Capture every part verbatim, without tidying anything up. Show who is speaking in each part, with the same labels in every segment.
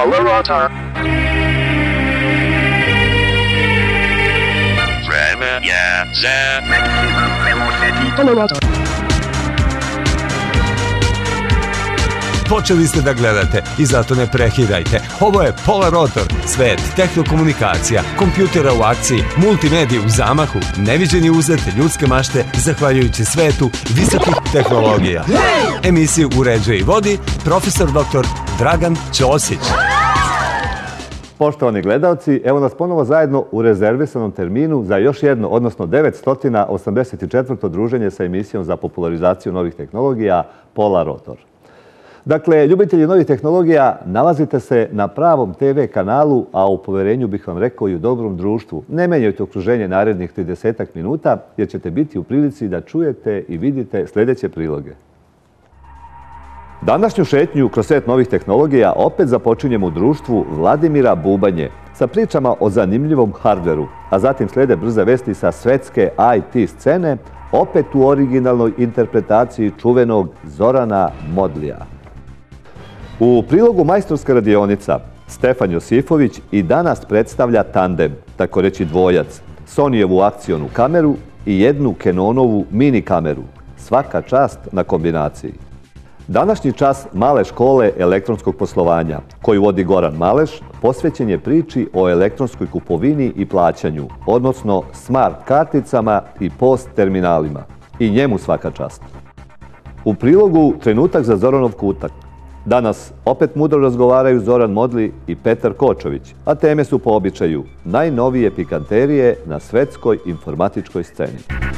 Speaker 1: Polarotor. Vreme je za Polarotor.
Speaker 2: Počeli ste da gledate i zato ne prekidajte. Ovo je Polarotor, svet tehnokomunikacija, kompjutera u akciji, multimedije u zamahu, neviđeni uzlet ljudske mašte zahvaljujući svetu visokih tehnologija. Emisiju uređuje i vodi profesor doktor Dragan Ćosić.
Speaker 3: Poštovani gledalci, evo nas ponovo zajedno u rezervisanom terminu za još jedno, odnosno devetsto osamdeset četvrto druženje sa emisijom za popularizaciju novih tehnologija Polarotor. Dakle, ljubitelji novih tehnologija, nalazite se na pravom te ve kanalu, a u poverenju bih vam rekao i u dobrom društvu. Ne menjajte okruženje narednih tridesetak minuta, jer ćete biti u prilici da čujete i vidite sljedeće priloge. Današnju šetnju kroz svet novih tehnologija opet započinjemo u društvu Vladimira Bubanje sa pričama o zanimljivom hardveru, a zatim slede brze vesti sa svetske i te scene, opet u originalnoj interpretaciji čuvenog Zorana Modlija. U prilogu Majstorska radionica Stefan Josifović i danas predstavlja tandem, tako reći dvojac, Sonyjevu akcionu kameru i jednu Canonovu mini kameru. Svaka čast na kombinaciji. Današnji čas male škole elektronskog poslovanja, koju vodi Goran Maleš, posvećen je priči o elektronskoj kupovini i plaćanju, odnosno smart karticama i post terminalima. I njemu svaka čast. U prilogu trenutak za Zoranov kutak. Danas opet mudro razgovaraju Zoran Modli i Petar Kočović, a teme su po običaju najnovije pikanterije na svetskoj informatičkoj sceni.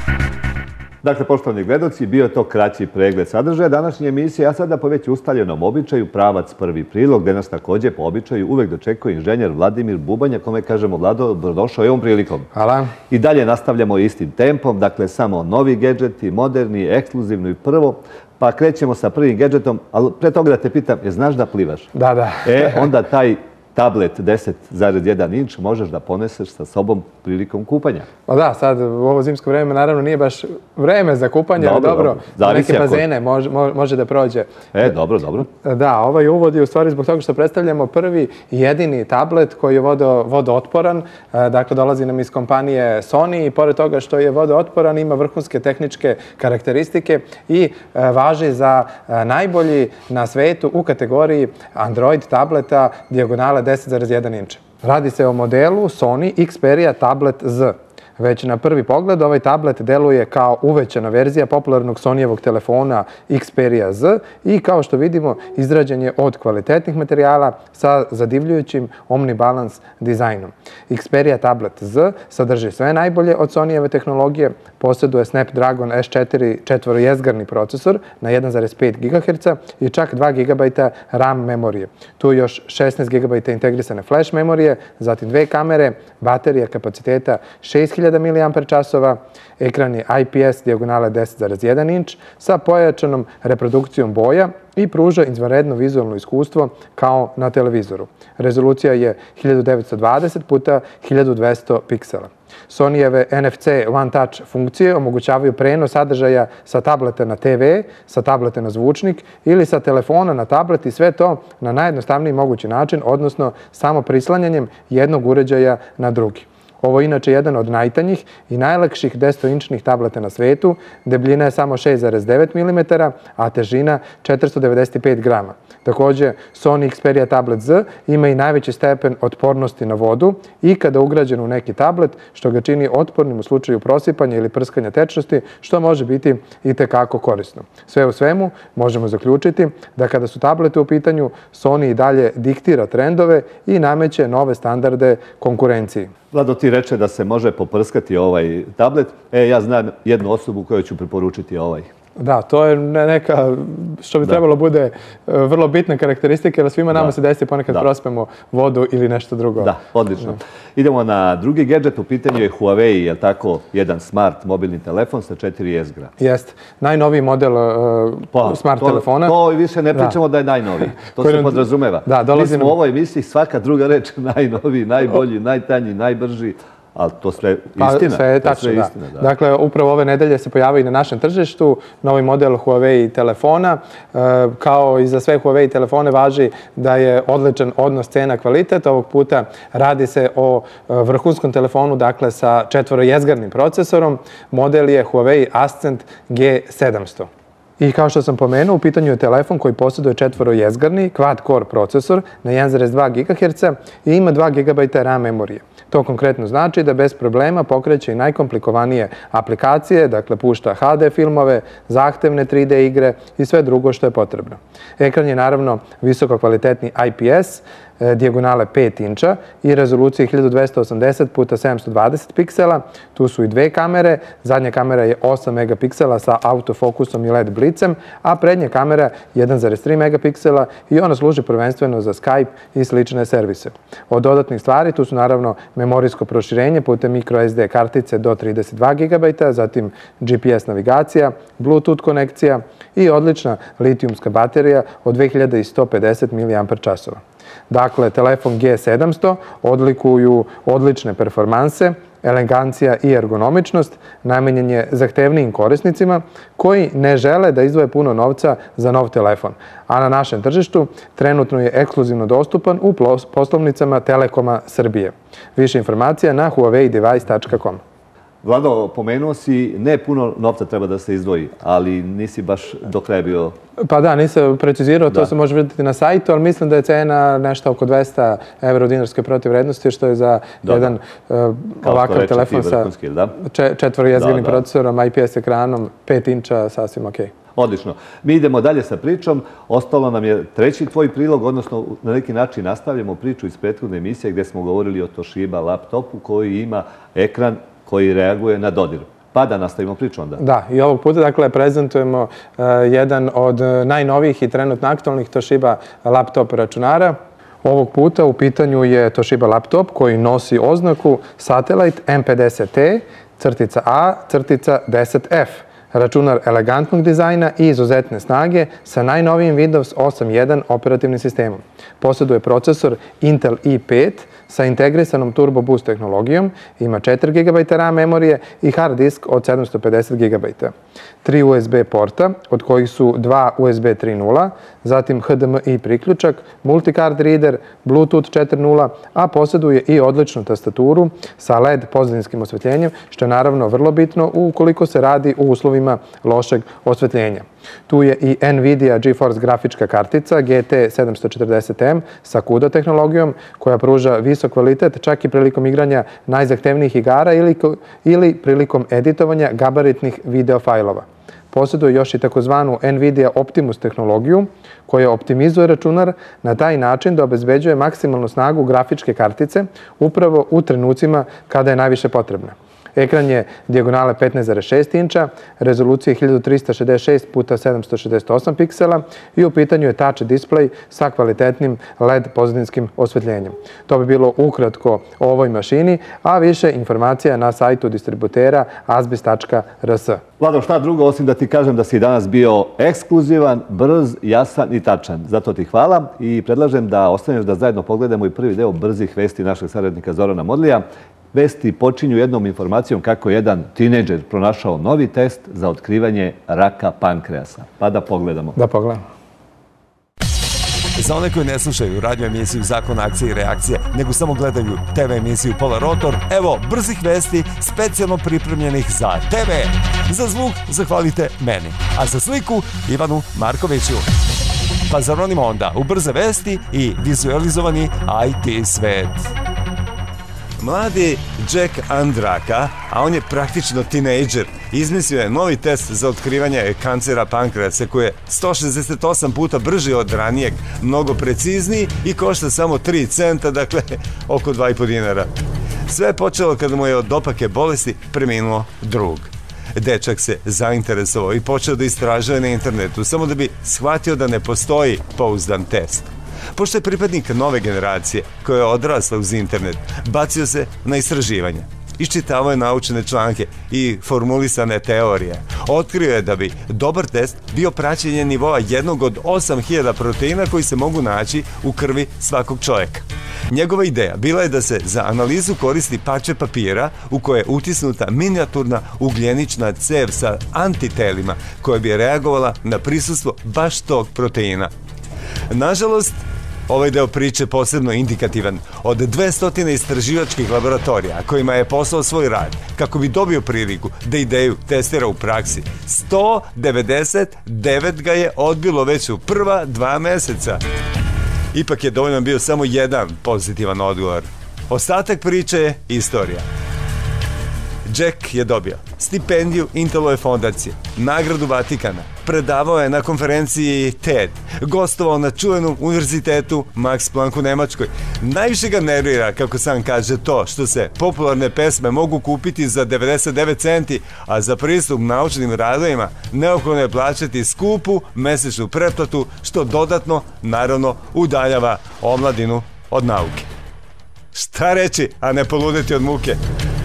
Speaker 3: Dakle, poštovani gledoci, bio je to kraći pregled sadržaja današnje emisije, a sada po već ustaljenom običaju pravac prvi prilog, gde nas također po običaju uvek dočekuje inženjer Vladimir Bubanja, kome kažemo Vlado, dobrodošao i ovom prilikom.
Speaker 4: Hvala.
Speaker 3: I dalje nastavljamo istim tempom, dakle samo novi gadgeti, moderni, ekskluzivno i prvo, pa krećemo sa prvim gadgetom, ali pre toga da te pitam, je znaš da plivaš?
Speaker 4: Da, da.
Speaker 3: E, onda taj tablet deset zarez jedan inč možeš da poneseš sa sobom prilikom kupanja.
Speaker 4: Pa da, sad u ovo zimsko vreme naravno nije baš vreme za kupanje, ali dobro, za neke bazene može, može da prođe.
Speaker 3: E, dobro, dobro.
Speaker 4: Da, ovaj uvod je u stvari zbog toga što predstavljamo prvi i jedini tablet koji je vodo, vodootporan. Dakle, dolazi nam iz kompanije Sony i pored toga što je vodootporan ima vrhunske tehničke karakteristike i važi za najbolji na svetu u kategoriji Android tableta dijagonale deset zarez jedan inča. Radi se o modelu Sony Xperia Tablet Z. Već na prvi pogled ovaj tablet deluje kao uvećana verzija popularnog Sonyjevog telefona Xperia Z i kao što vidimo izrađen je od kvalitetnih materijala sa zadivljujućim omnibalans dizajnom. Xperia Tablet Z sadrži sve najbolje od Sonyjeve tehnologije, posjeduje Snapdragon S četiri četvorojezgarni procesor na jedan zarez pet gigaherca i čak dva gigabajta RAM memorije. Tu je još šesnaest gigabajta integrisane flash memorije, zatim dve kamere, baterija kapaciteta šest hiljada miliamper časova, ekran je I P S dijagonale deset zarez jedan inč sa pojačanom reprodukcijom boja i pruža izvanredno vizualno iskustvo kao na televizoru. Rezolucija je hiljadu devetsto dvadeset puta hiljadu dvesta piksela. Sonyjeve N F C One Touch funkcije omogućavaju prenos sadržaja sa tableta na te ve, sa tableta na zvučnik ili sa telefona na tablet i sve to na najjednostavniji mogući način, odnosno samo prislanjanjem jednog uređaja na drugi. Ovo je inače jedan od najtanjih i najlakših desetoinčnih tableta na svetu. Debljina je samo šest zarez devet milimetara, a težina četiristo devedeset pet grama. Također, Sony Xperia Tablet Z ima i najveći stepen otpornosti na vodu i kada ugrađen u neki tablet, što ga čini otpornim u slučaju prosipanja ili prskanja tečnosti, što može biti i tekako korisno. Sve u svemu, možemo zaključiti da kada su tablete u pitanju, Sony i dalje diktira trendove i nameće nove standarde konkurenciji.
Speaker 3: Vlado, ti reče da se može poprskati ovaj tablet. E, ja znam jednu osobu kojoj ću preporučiti ovaj.
Speaker 4: Da, to je neka, što bi trebalo bude vrlo bitna karakteristika, jer svima nama se desi ponekad prospemo vodu ili nešto drugo.
Speaker 3: Da, odlično. Idemo na drugi gadget, u pitanju je Huawei, je li tako, jedan smart mobilni telefon sa četiri jezgra.
Speaker 4: Jeste. Najnoviji model smart telefona.
Speaker 3: To više ne pričamo da je najnoviji. To se podrazumeva. Mi smo u ovoj emisiji svaka druga reč najnoviji, najbolji, najtanji, najbrži. ali to sve
Speaker 4: Pa,
Speaker 3: istina.
Speaker 4: sve je
Speaker 3: to
Speaker 4: tačno,
Speaker 3: sve
Speaker 4: da.
Speaker 3: istina, da.
Speaker 4: Dakle, upravo ove nedelje se pojavio i na našem tržištu novi model Huawei telefona. E, kao i za sve Huawei telefone važi da je odličan odnos cena kvalitet. Ovog puta radi se o vrhunskom telefonu, dakle sa četvorojezgarnim procesorom. Model je Huawei Ascent G sedamsto. I kao što sam pomenuo, u pitanju je telefon koji posjeduje četvorojezgarni quad-core procesor na jedan zarez dva gigaherca i ima dva gigabajta RAM memorije. To konkretno znači da bez problema pokreće i najkomplikovanije aplikacije, dakle pušta ha de filmove, zahtevne tri de igre i sve drugo što je potrebno. Ekran je naravno visoko kvalitetni I P S, dijagonale pet inča i rezolucije hiljadu dvesta osamdeset puta sedamsto dvadeset piksela. Tu su i dve kamere. Zadnja kamera je osam megapiksela sa autofokusom i L E D blicem, a prednja kamera jedan zarez tri megapiksela i ona služi prvenstveno za Skype i slične servise. Od dodatnih stvari tu su naravno memorijsko proširenje putem micro S D kartice do trideset dva gigabajta, zatim G P S navigacija, Bluetooth konekcija i odlična litijumska baterija od dve hiljade sto pedeset miliampere časova. Dakle, telefon G sedamsto odlikuju odlične performanse, elegancija i ergonomičnost, namenjen je zahtevnijim korisnicima koji ne žele da izdvoje puno novca za nov telefon. A na našem tržištu trenutno je ekskluzivno dostupan u poslovnicama Telekoma Srbije. Više informacija na huawei device tačka com.
Speaker 3: Vlado, pomenuo si, ne puno novca treba da se izdvoji, ali nisi baš do kraja bio...
Speaker 4: Pa da, nisam precizirao, to se može vidjeti na sajtu, ali mislim da je cena nešto oko dvesta evra u dinarskoj protivvrednosti, što je za jedan ovakav telefon sa četvorojezgarnim procesorom, I P S ekranom, pet inča, sasvim okej.
Speaker 3: Odlično. Mi idemo dalje sa pričom. Ostalo nam je treći tvoj prilog, odnosno na neki način nastavljamo priču iz prethodne emisije gdje smo govorili o Toshiba laptopu koji ima ekran koji reaguje na dodir. Pa da nastavimo priču onda.
Speaker 4: Da, i ovog puta dakle prezentujemo jedan od najnovijih i trenutno aktualnih Toshiba laptop računara. Ovog puta u pitanju je Toshiba laptop koji nosi oznaku Satellite M pedeset T crtica A crtica deset F. Računar elegantnog dizajna i izuzetne snage sa najnovijim Windows osam jedan operativnim sistemom. Posjeduje procesor Intel i pet sa integrisanom Turbo Boost tehnologijom, ima četiri gigabajta RAM memorije i hard disk od sedamsto pedeset gigabajta. Tri U S B porta, od kojih su dva U S B tri nula, zatim H D M I priključak, multicard reader, Bluetooth četiri nula, a posjeduje i odličnu tastaturu sa L E D pozadinskim osvetljenjem, što je naravno vrlo bitno ukoliko se radi u uslovima lošeg osvetljenja. Tu je i Nvidia GeForce grafička kartica G T sedamsto četrdeset M sa CUDA tehnologijom koja pruža visok kvalitet čak i prilikom igranja najzahtevnijih igara ili, ili prilikom editovanja gabaritnih video fajlova. Posjeduje još i takozvanu Nvidia Optimus tehnologiju koja optimizuje računar na taj način da obezbeđuje maksimalnu snagu grafičke kartice upravo u trenucima kada je najviše potrebna. Ekran je dijagonale petnaest zarez šest inča, rezolucije hiljadu trista šezdeset šest puta sedamsto šezdeset osam piksela i u pitanju je touch display sa kvalitetnim L E D pozadinskim osvetljenjem. To bi bilo ukratko o ovoj mašini, a više informacija na sajtu distributera azbis tačka r s.
Speaker 3: Vlado, šta drugo osim da ti kažem da si danas bio ekskluzivan, brz, jasan i tačan. Zato ti hvala i predlažem da ostaneš da zajedno pogledamo i prvi deo brzih vesti našeg saradnika Zorana Modlija. Vesti počinju jednom informacijom kako je jedan tinejdžer pronašao novi test za otkrivanje raka pankreasa. Pa da pogledamo.
Speaker 4: Da pogledamo.
Speaker 2: Za one koji ne slušaju radio emisiju Zakon akcije i reakcije, nego samo gledaju te ve emisiju Pola Rotor, evo brzih vesti specijalno pripremljenih za te ve. Za zvuk zahvalite meni, a za sliku Ivanu Markoviću. Pa zaronimo onda u brze vesti i vizualizovani I T svet. Mladi Jack Andraka, a on je praktično tinejdžer, izmislio je novi test za otkrivanje kancera pankreasa koji je sto šezdeset osam puta brži od ranijeg, mnogo precizniji i košta samo tri centa, dakle oko dva i po dinara. Sve je počelo kada mu je od opake bolesti preminuo drug. Dečak se zainteresovao i počeo da istražuje na internetu samo da bi shvatio da ne postoji pouzdan test. Pošto je pripadnik nove generacije koja je odrasla uz internet, bacio se na istraživanje. iščitavao je naučne članke i formulisane teorije. Otkrio je da bi dobar test bio praćenje nivoa jednog od osam hiljada proteina koji se mogu naći u krvi svakog čovjeka. Njegova ideja bila je da se za analizu koristi parče papira u koje je utisnuta minijaturna ugljenična cev sa antitelima koja bi reagovala na prisustvo baš tog proteina. Nažalost, ovaj deo priče posebno indikativan. Od dvesta istraživačkih laboratorija kojima je poslao svoj rad kako bi dobio priliku da ideju testira u praksi, sto devedeset devet ga je odbilo već u prva dva meseca. Ipak je dovoljan bio samo jedan pozitivan odgovor. Ostatak priče je istorija. Jack je dobio stipendiju Intelove fondacije, nagradu Vatikana, predavao je na konferenciji TED, gostovao na čuvenom univerzitetu Max Planck u Nemačkoj. Najviše ga nervira, kako sam kaže, to što se popularne pesme mogu kupiti za devedeset devet centi, a za pristup naučnim radovima neophodno je plaćati skupu mesečnu pretplatu, što dodatno, naravno, udaljava omladinu od nauke. Šta reći, a ne poludeti od muke?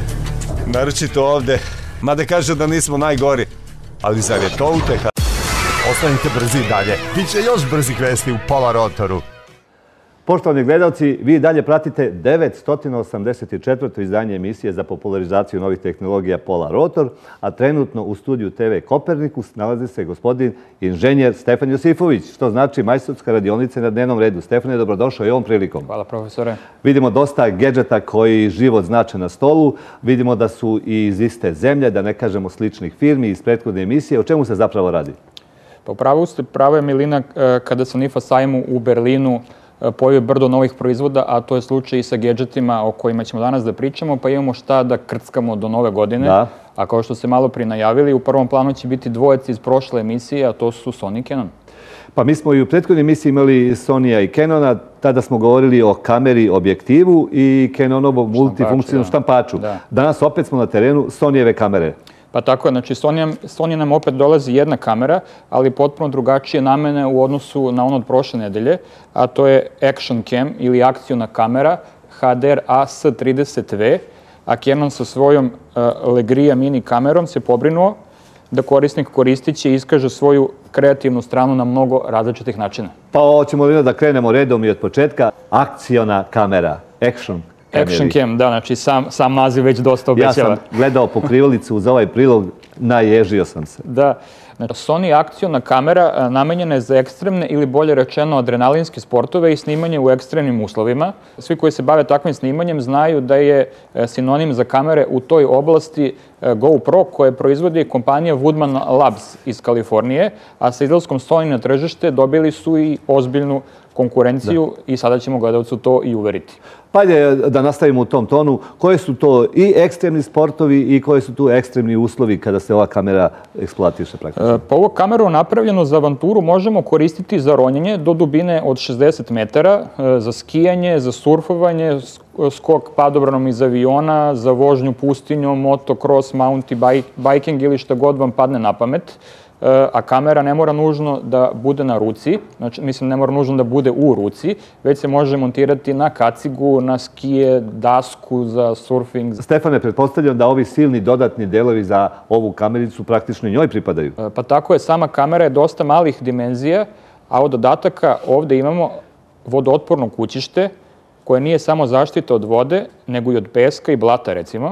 Speaker 2: Naročito ovde, mada kaže da nismo najgori, ali zar je to uteha?
Speaker 3: Ostanite brzi dalje, biće još brzih vesti u Pola Rotoru. Poštovani gledalci, vi dalje pratite devetsto osamdeset četvrto izdanje emisije za popularizaciju novih tehnologija Pola Rotor, a trenutno u studiju te ve Kopernikus nalazi se gospodin inženjer Stefan Josifović, što znači majstorska radionica na dnevnom redu. Stefane, dobrodošao i ovom prilikom.
Speaker 5: Hvala, profesore.
Speaker 3: Vidimo dosta gadžeta koji život znače na stolu. Vidimo da su i iz iste zemlje, da ne kažemo sličnih firmi iz prethodne emisije. O čemu se zapravo radi?
Speaker 5: Pa upravo ste, pravo je Milina kada sam IFA sajmu u Berlinu pojavio brdo novih proizvoda, a to je slučaj i sa gadžetima o kojima ćemo danas da pričamo, pa imamo šta da krckamo do nove godine.
Speaker 3: Da.
Speaker 5: A kao što ste malo prije najavili, u prvom planu će biti dvojec iz prošle emisije, a to su Sony i Canon.
Speaker 3: Pa mi smo i u prethodnoj emisiji imali Sonija i Canona, tada smo govorili o kameri, objektivu i Canonovom multifunkcijnom štampaču. Danas opet smo na terenu Sonijeve kamere.
Speaker 5: Pa tako je, znači Sony nam opet dolazi jedna kamera, ali potpuno drugačije namene u odnosu na ono od prošle nedelje, a to je Action Cam ili akciona kamera H D R A S trideset V, a Canon sa svojom Legrija mini kamerom se pobrinuo da korisnik koristiće i iskaže svoju kreativnu stranu na mnogo različitih načina.
Speaker 3: Pa hoćemo li da krenemo redom i od početka? Akciona kamera, Action
Speaker 5: Action Cam, da, znači sam naziv već dosta obećava.
Speaker 3: Ja sam gledao pokrivalicu za ovaj prilog, naježio sam se.
Speaker 5: Da, Sony akciona kamera namenjena je za ekstremne ili bolje rečeno adrenalinske sportove i snimanje u ekstremnim uslovima. Svi koji se bave takvim snimanjem znaju da je sinonim za kamere u toj oblasti GoPro koje proizvodi kompanija Woodman Labs iz Kalifornije, a sa izlaskom Sony na tržište dobili su i ozbiljnu konkurenciju i sada ćemo gledalcu to i uveriti.
Speaker 3: Pa ajde da nastavimo u tom tonu. Koje su to i ekstremni sportovi i koje su tu ekstremni uslovi kada se ova kamera eksploatiše praktično?
Speaker 5: Pa ovu kameru napravljenu za avanturu možemo koristiti za ronjenje do dubine od šezdeset metara, za skijanje, za surfovanje, skok padobranom iz aviona, za vožnju pustinjom, motocross, mountain biking ili šta god vam padne na pamet. A kamera ne mora nužno da bude na ruci, znači mislim ne mora nužno da bude u ruci, već se može montirati na kacigu, na skije, dasku za surfing.
Speaker 3: Stefane, pretpostavljam da ovi silni dodatni delovi za ovu kamericu praktično njoj pripadaju.
Speaker 5: Pa tako je, sama kamera je dosta malih dimenzija, a od dodataka ovde imamo vodootporno kućište koje nije samo zaštita od vode, nego i od peska i blata recimo,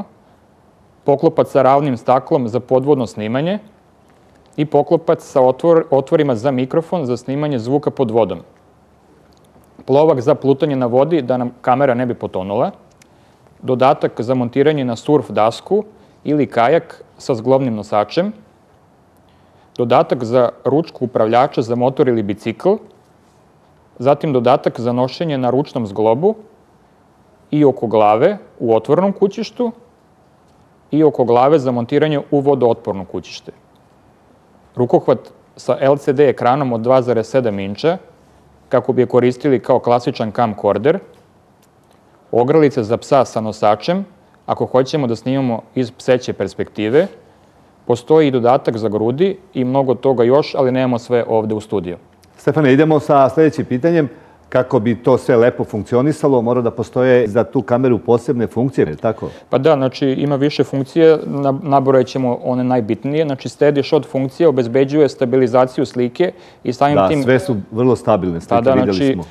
Speaker 5: poklopac sa ravnim staklom za podvodno snimanje, i poklopac sa otvorima za mikrofon za snimanje zvuka pod vodom. Plovak za plutanje na vodi da nam kamera ne bi potonula. Dodatak za montiranje na surf dasku ili kajak sa zglobnim nosačem. Dodatak za ručku upravljača za motor ili bicikl. Zatim dodatak za nošenje na ručnom zglobu i oko glave u otvorenom kućištu i oko glave za montiranje u vodootporno kućište. Rukohvat sa L C D ekranom od dva zarez sedam inča, kako bi je koristili kao klasičan camcorder, ogrlice za psa sa nosačem, ako hoćemo da snimamo iz pseće perspektive, postoji i dodatak za grudi i mnogo toga još, ali nemamo sve ovde u studiju.
Speaker 3: Stefane, idemo sa sljedećim pitanjem. kako bi to sve lepo funkcionisalo, mora da postoje za tu kameru posebne funkcije, tako?
Speaker 5: Pa da, znači ima više funkcije, nabrojat ćemo one najbitnije. Znači steady shot funkcija obezbeđuje stabilizaciju slike i samim tim...
Speaker 3: Da, sve su vrlo stabilne slike, vidjeli smo.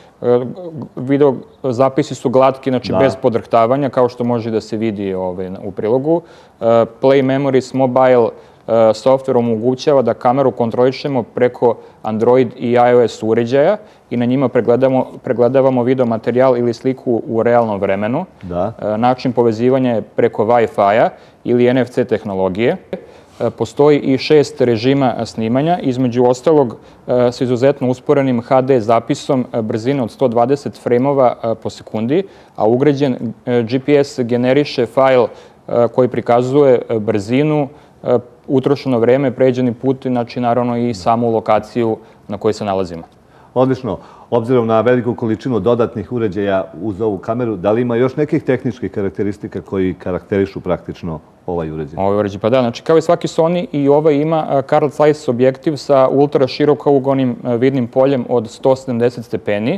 Speaker 5: Video zapisi su glatki, znači bez podrhtavanja, kao što može da se vidi u prilogu. Play Memories Mobile software omogućava da kameru kontrolišemo preko Android i iOS uređaja i na njima pregledavamo video materijal ili sliku u realnom vremenu. Način povezivanja je preko Wi-Fi-a ili N F C tehnologije. Postoji i šest režima snimanja, između ostalog s izuzetno usporenim H D zapisom brzine od sto dvadeset frejmova po sekundi, a ugrađen G P S generiše fajl koji prikazuje brzinu, utrošeno vreme, pređeni put, znači naravno i samu lokaciju na kojoj se nalazimo.
Speaker 3: Odlično. Obzirom na veliku količinu dodatnih uređaja uz ovu kameru, da li ima još nekih tehničkih karakteristika koji karakterišu praktično ovaj uređaj?
Speaker 5: Ovaj uređaj, pa da, znači kao i svaki Sony i ovaj ima Carl Zeiss objektiv sa ultra širokougonim vidnim poljem od sto sedamdeset stepeni,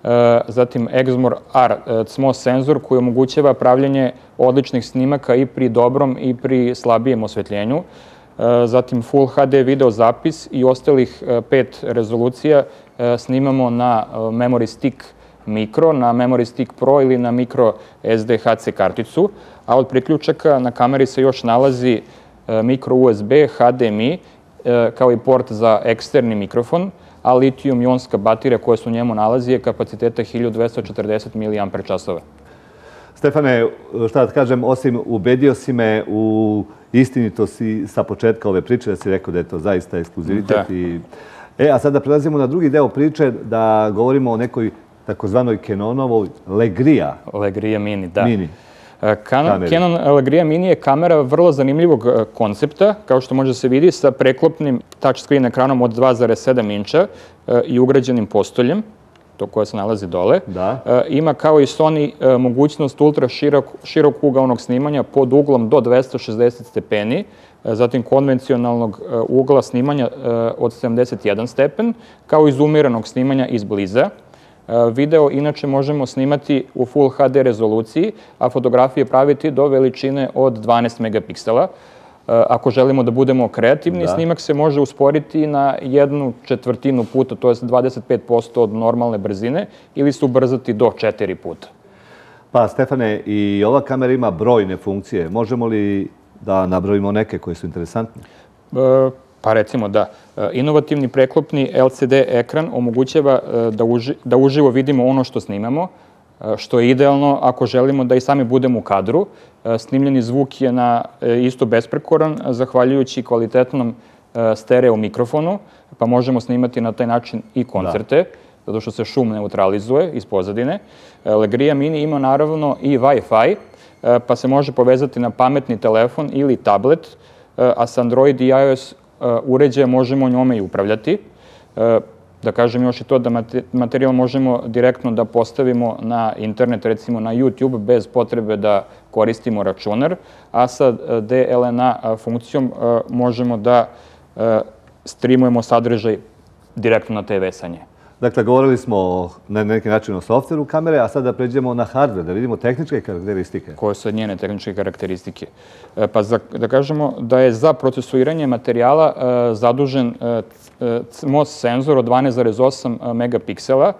Speaker 5: zatim Exmor R C M O S senzor koji omogućava pravljenje odličnih snimaka i pri dobrom i pri slabijem osvetljenju, zatim Full H D video zapis i ostalih pet rezolucija snimamo na Memory Stick Micro, na Memory Stick Pro ili na Micro S D H C karticu, a od priključaka na kameri se još nalazi Micro U S B, H D M I, kao i port za eksterni mikrofon, a litijum-ionska baterija koja se u njemu nalazi je kapaciteta hiljadu dvesta četrdeset miliampera časova.
Speaker 3: Stefane, šta da kažem, osim ubedio si me u istinitosti sa početka ove priče, da si rekao da je to zaista ekskluzivitet. E, a sada prelazimo na drugi deo priče, da govorimo o nekoj takozvanoj Canonovoj Legrija.
Speaker 5: Legrija Mini, da. Canon Legrija Mini je kamera vrlo zanimljivog koncepta, kao što može se vidi, sa preklopnim touchscreen ekranom od dva zarez sedam inča i ugrađenim postoljem, to koje se nalazi dole. Ima kao i Sony mogućnost ultra širokougaonog snimanja pod uglom do dvesta šezdeset stepeni, zatim konvencionalnog ugla snimanja od sedamdeset jedan stepen, kao i zoomiranog snimanja izbliza. Video inače možemo snimati u Full H D rezoluciji, a fotografije praviti do veličine od dvanaest megapiksela. Ako želimo da budemo kreativni, snimak se može usporiti na jednu četvrtinu puta, to je dvadeset pet posto od normalne brzine, ili se ubrzati do četiri puta.
Speaker 3: Pa, Stefane, i ova kamera ima brojne funkcije. Možemo li da nabrojimo neke koje su interesantne?
Speaker 5: Pa recimo da inovativni preklopni L C D ekran omogućava da uživo vidimo ono što snimamo, što je idealno ako želimo da i sami budemo u kadru. Snimljeni zvuk je isto besprekoran, zahvaljujući kvalitetnom stereo mikrofonu, pa možemo snimati na taj način i koncerte, zato što se šum neutralizuje iz pozadine. Legrija Mini ima naravno i Wi-Fi, pa se može povezati na pametni telefon ili tablet, a sa Android i iOS uređaja možemo njome i upravljati. Da kažem još i to da materijal možemo direktno da postavimo na internet, recimo na YouTube, bez potrebe da koristimo računar, a sa D L N A funkcijom možemo da streamujemo sadržaj direktno na te vesanje.
Speaker 3: Dakle, govorili smo na neki način o softveru kamere, a sada pređemo na hardware, da vidimo tehničke karakteristike.
Speaker 5: Koje su njene tehničke karakteristike? Pa da kažemo da je za procesuiranje materijala zadužen C M O S senzor od dvanaest zarez osam megapiksela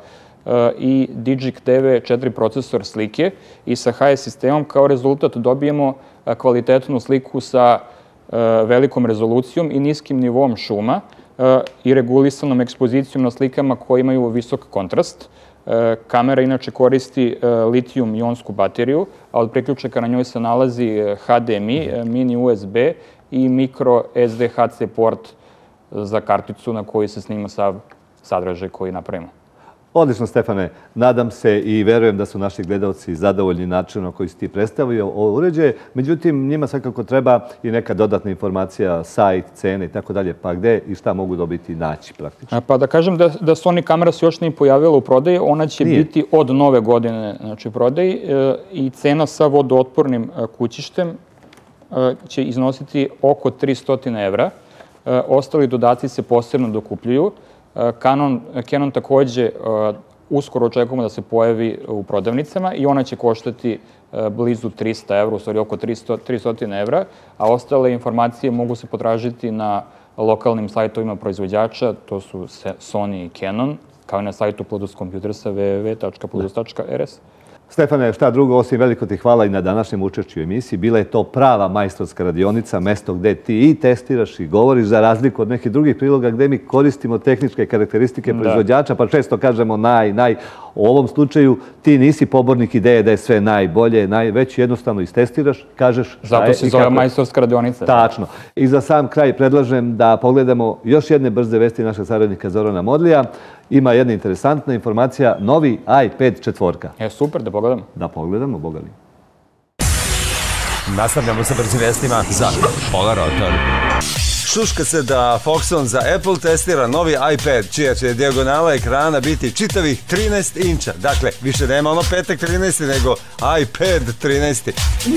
Speaker 5: i Digic D V četiri procesor slike i sa H S sistemom kao rezultat dobijemo kvalitetnu sliku sa velikom rezolucijom i niskim nivoom šuma i regulisanom ekspozicijom na slikama koje imaju visok kontrast. Kamera inače koristi litijum-ionsku bateriju, a od priključaka na njoj se nalazi H D M I, mini U S B i micro S D H C port za karticu na koju se snima sav sadržaj koji napravimo.
Speaker 3: Odlično, Stefane. Nadam se i verujem da su naši gledalci zadovoljni načinom na koji si ti predstavio ovo uređaje. Međutim, njima svakako treba i neka dodatna informacija, sajt, cene i tako dalje. Pa gde i šta mogu dobiti i naći praktično?
Speaker 5: Pa da kažem da Sony kamera se još nije pojavila u prodaji. Ona će biti od nove godine u prodaji i cena sa vodootpornim kućištem će iznositi oko tristo evra. Ostali dodaci se posebno dokupljuju. Canon takođe uskoro očekujemo da se pojavi u prodavnicama i ona će koštati blizu trista evra, u stvari oko tristo evra, a ostale informacije mogu se potražiti na lokalnim sajtovima proizvođača, to su Sony i Canon, kao i na sajtu Plodus Computersa w w w tačka plodus tačka r s.
Speaker 3: Stefane, šta drugo, osim veliko ti hvala i na današnjem učešću u emisiji. Bila je to prava majstorska radionica, mesto gde ti i testiraš i govoriš, za razliku od nekih drugih priloga gde mi koristimo tehničke karakteristike proizvođača, pa često kažemo naj, naj. U ovom slučaju ti nisi pobornik ideje da je sve najbolje, već jednostavno istestiraš, kažeš...
Speaker 5: Zato se zove majstorska radionica.
Speaker 3: Tačno. I za sam kraj predlažem da pogledamo još jedne brze vesti našeg saradnika Zorana Modlija. Ima jedna interesantna informacija, novi iPad četvorka.
Speaker 5: Je, super, da pogledamo.
Speaker 3: Da pogledamo, boga mi.
Speaker 2: Nastavljamo sa brzim vestima za Polarotor. Šuška se da Foxconn za Apple testira novi iPad, čija će dijagonala ekrana biti čitavih trinaest inča. Dakle, više nema ono petak trinaesti, nego iPad trinaesti.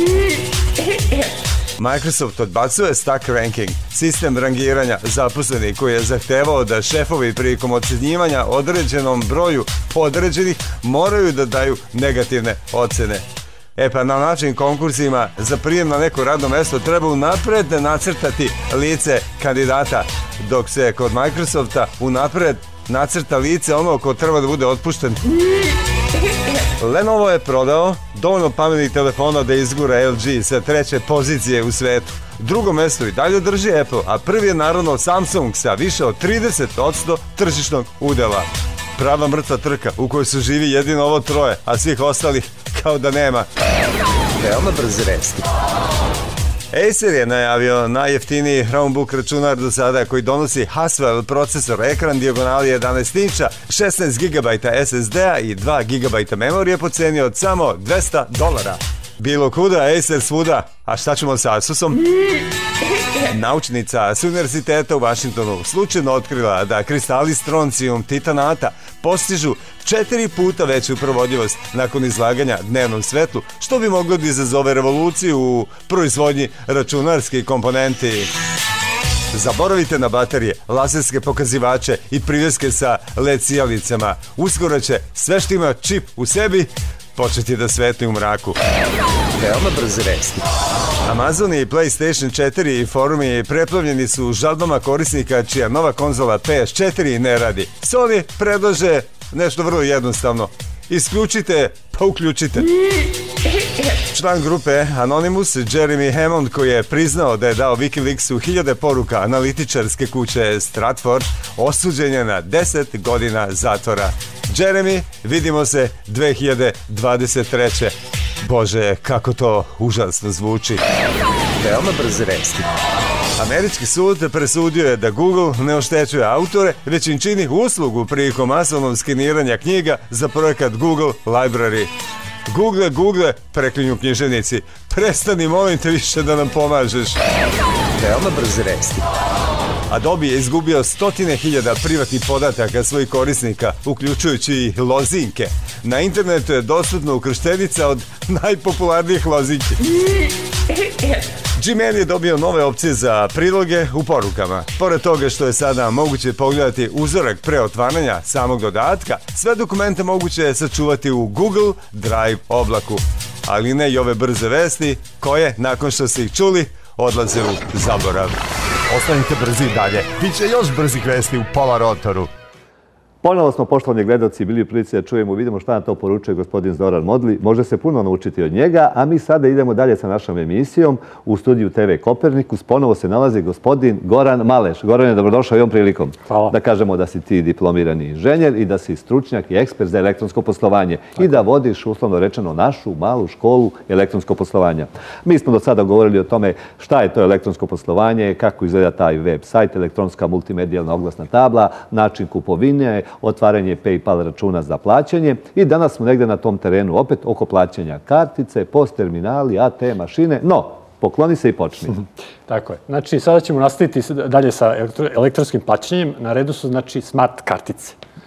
Speaker 2: Microsoft odbacuje Stack Ranking, sistem rangiranja zaposlenih koji je zahtevao da šefovi prilikom ocenjivanja određenom broju podređenih moraju da daju negativne ocene. E pa na način konkursima za prijem na neko radno mesto treba unapred nacrtati lice kandidata, dok se kod Microsofta unapred nacrta lice ono ko treba da bude otpušten. Lenovo je prodao dovoljno pametnih telefona da izgura L G sa treće pozicije u svetu. Drugo mesto i dalje drži Apple, a prvi je naravno Samsung sa više od trideset posto tržišnog udela. Prava mrtva trka u kojoj su živi jedino ovo troje, a svih ostalih kao da nema. Veoma brze vesti. Acer je najavio najjeftiniji Chromebook računar do sada koji donosi Haswell procesor, ekran dijagonali jedanaest inča, šesnaest gigabajta S S D-a i dva gigabajta memorije po ceni od samo dvesta dolara. Bilo kuda, Acer svuda. A šta ćemo sa Asusom? Naučnica s univerziteta u Vašingtonu slučajno otkrila da kristali stroncijum titanata postižu četiri puta veću provodljivost nakon izlaganja dnevnom svetlu, što bi moglo da izazove revoluciju u proizvodnji računarskih komponenti. Zaboravite na baterije, laserske pokazivače i priveske sa L E D sijalicama. Uskoro će sve što ima čip u sebi početi da svetli u mraku. Veoma brze vesti. Amazon i PlayStation četiri i forumi preplavljeni su žalbama korisnika čija nova konzola P S četiri ne radi. Sony predlaže nešto vrlo jednostavno. Isključite, pa uključite. Član grupe Anonymous, Jeremy Hammond, koji je priznao da je dao Wikileaksu hiljade poruka analitičarske kuće Stratford, osuđen je na deset godina zatvora. Jeremy, vidimo se dve hiljade dvadeset treće. Bože, kako to užasno zvuči. Veoma brze vesti. Američki sud presudio je da Google ne oštećuje autore, već im čini uslugu prilikom masovnog skeniranja knjiga za projekat Google Library. Google, Google, preklinju književnici, prestani molim te više da nam pomažeš. Veoma brze vesti. Adobe je izgubio stotine hiljada privatnih podataka svojih korisnika, uključujući i lozinke. Na internetu je dostupna ukrštenica od najpopularnijih lozinki. Gmail je dobio nove opcije za priloge u porukama. Pored toga što je sada moguće pogledati uzorak pre otvaranja samog dodatka, sve dokumente moguće je sačuvati u Google Drive oblaku. Ali ne i ove brze vesti, koje, nakon što ste ih čuli, odlaze u zaborav. Ostanite brzi dalje. Biće još brzih vesti u Polarotoru.
Speaker 3: Ponovo smo, poštovani gledalci, bili u prilici da čujemo, vidimo šta nam to poručuje gospodin Zoran Modli. Može se puno naučiti od njega, a mi sada idemo dalje sa našom emisijom. U studiju T V Kopernikus ponovo se nalazi gospodin Goran Maleš. Goran je dobrodošao i ovom prilikom.
Speaker 4: Hvala.
Speaker 3: Da kažemo da si ti diplomirani inženjer i da si stručnjak i ekspert za elektronsko poslovanje. Tako. I da vodiš, uslovno rečeno, našu malu školu elektronskog poslovanja. Mi smo do sada govorili o tome šta je to elektronsko poslovanje, kako izgleda taj web sajt, elektronska multimedijalna oglasna tabla, način kupovine, otvaranje PayPal računa za plaćanje i danas smo negde na tom terenu opet oko plaćanja kartice, post terminali, A T M mašine, no, pokloni se i počni.
Speaker 6: Tako je. Znači, sada ćemo nastaviti dalje sa elektronskim plaćanjem. Na redu su, znači, smart kartice.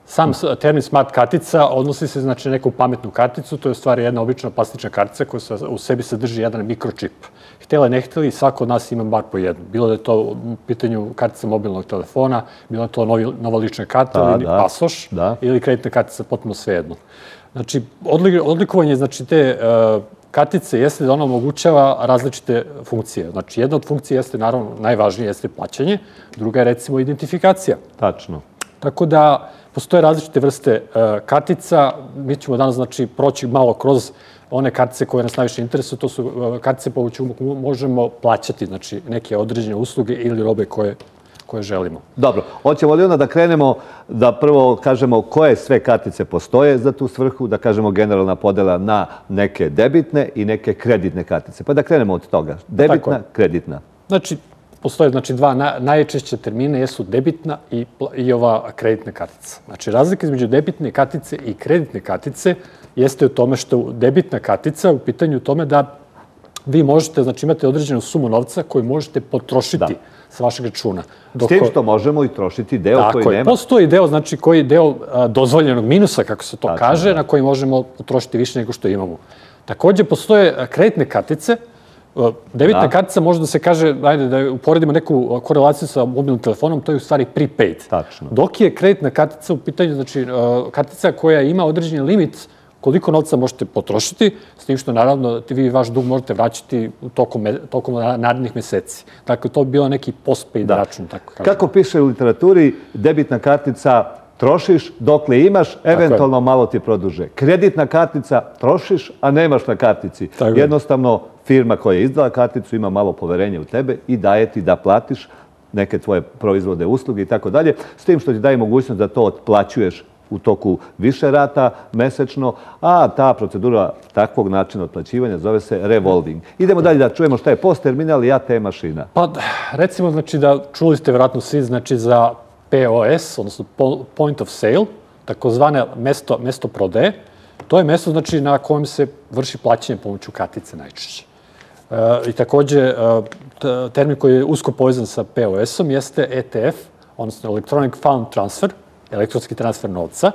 Speaker 6: Sam termin smart kartica odnosi se znači na neku pametnu karticu, to je u stvari jedna obična plastična kartica koja u sebi sadrži jedan mikročip. Htjeli, ne htjeli, svako od nas ima bar po jednu. Bilo da je to u pitanju kartica mobilnog telefona, bilo da je to novi, nova lična karta ili pasoš, ili kreditna kartica, potpuno svejedno. Znači, odlikovanje znači, te uh, kartice jeste da ona omogućava različite funkcije. Znači, jedna od funkcija jeste, naravno, najvažnije jeste plaćanje, druga je, recimo, identifikacija.
Speaker 3: Tačno.
Speaker 6: Tako da, postoje različite vrste uh, kartica. Mi ćemo danas, znači, proći malo kroz one kartice koje nas najviše interesuju. To su uh, kartice po kojima možemo plaćati, znači, neke određene usluge ili robe koje koje želimo.
Speaker 3: Dobro, hoćemo li onda da krenemo da prvo kažemo koje sve kartice postoje za tu svrhu, da kažemo generalna podela na neke debitne i neke kreditne kartice. Pa da krenemo od toga. Debitna, kreditna.
Speaker 6: Znači, postoje znači, dva na, najčešće termine, jesu debitna i, i ova kreditna kartica. Znači, razlika između debitne kartice i kreditne kartice jeste u tome što debitna kartica u pitanju u tome da vi možete, znači imate određenu sumu novca koju možete potrošiti sa vašeg računa.
Speaker 3: S tim što možemo i trošiti deo koji nema.
Speaker 6: Tako je, postoji deo, znači koji deo dozvoljenog minusa, kako se to kaže, na koji možemo potrošiti više nego što imamo. Također postoje kreditne kartice. Debitna kartica može da se kaže, ajde da uporedimo neku korelaciju sa mobilnim telefonom, to je u stvari prepaid.
Speaker 3: Tačno.
Speaker 6: Dok je kreditna kartica u pitanju, znači kartica koja ima određeni limit koliko novca možete potrošiti, s tim što naravno vi vaš dug možete vraćati tokom, tokom narednih meseci. Dakle, to bi bilo neki postpaid račun. Tako kažem.
Speaker 3: Kako piše u literaturi, debitna kartica trošiš dokle imaš, eventualno malo ti produže. Kreditna kartica trošiš, a nemaš na kartici. Tako Jednostavno, firma koja je izdala karticu ima malo poverenja u tebe i daje ti da platiš neke tvoje proizvode, usluge i tako dalje, s tim što ti daje mogućnost da to otplaćuješ u toku više rata mesečno, a ta procedura takvog načina otplaćivanja zove se revolving. Idemo dalje da čujemo šta je post terminal i A T M mašina.
Speaker 6: Pa recimo znači da čuli ste vjerojatno svi znači za P O S, odnosno point of sale, takozvane mesto, mesto prodaje. To je mesto znači na kojem se vrši plaćanje pomoću kartice najčešće. E, I također e, termin koji je usko povezan sa P O S-om jeste E T F, odnosno Electronic Fund Transfer, elektronski transfer novca.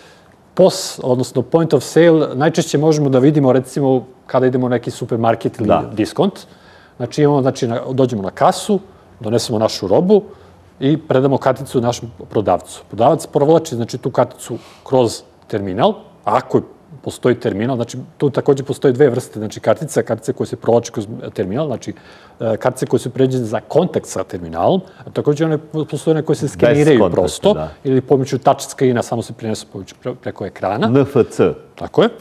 Speaker 6: P O S, odnosno point of sale, najčešće možemo da vidimo recimo kada idemo u neki supermarket ili diskont. Znači, imamo, znači dođemo na kasu, donesemo našu robu i predamo karticu našem prodavcu. Prodavac provlači znači, tu karticu kroz terminal, a ako postoji terminal, znači tu također postoje dve vrste znači, kartica, kartice koje se provlači kroz terminal, znači kartice koje su pređene za kontakt sa terminalom, a također one postoje one koje se skeniraju prosto ili pomoću touch screena, samo se prinesu pomoću preko ekrana.
Speaker 3: N F C.
Speaker 6: Tako je.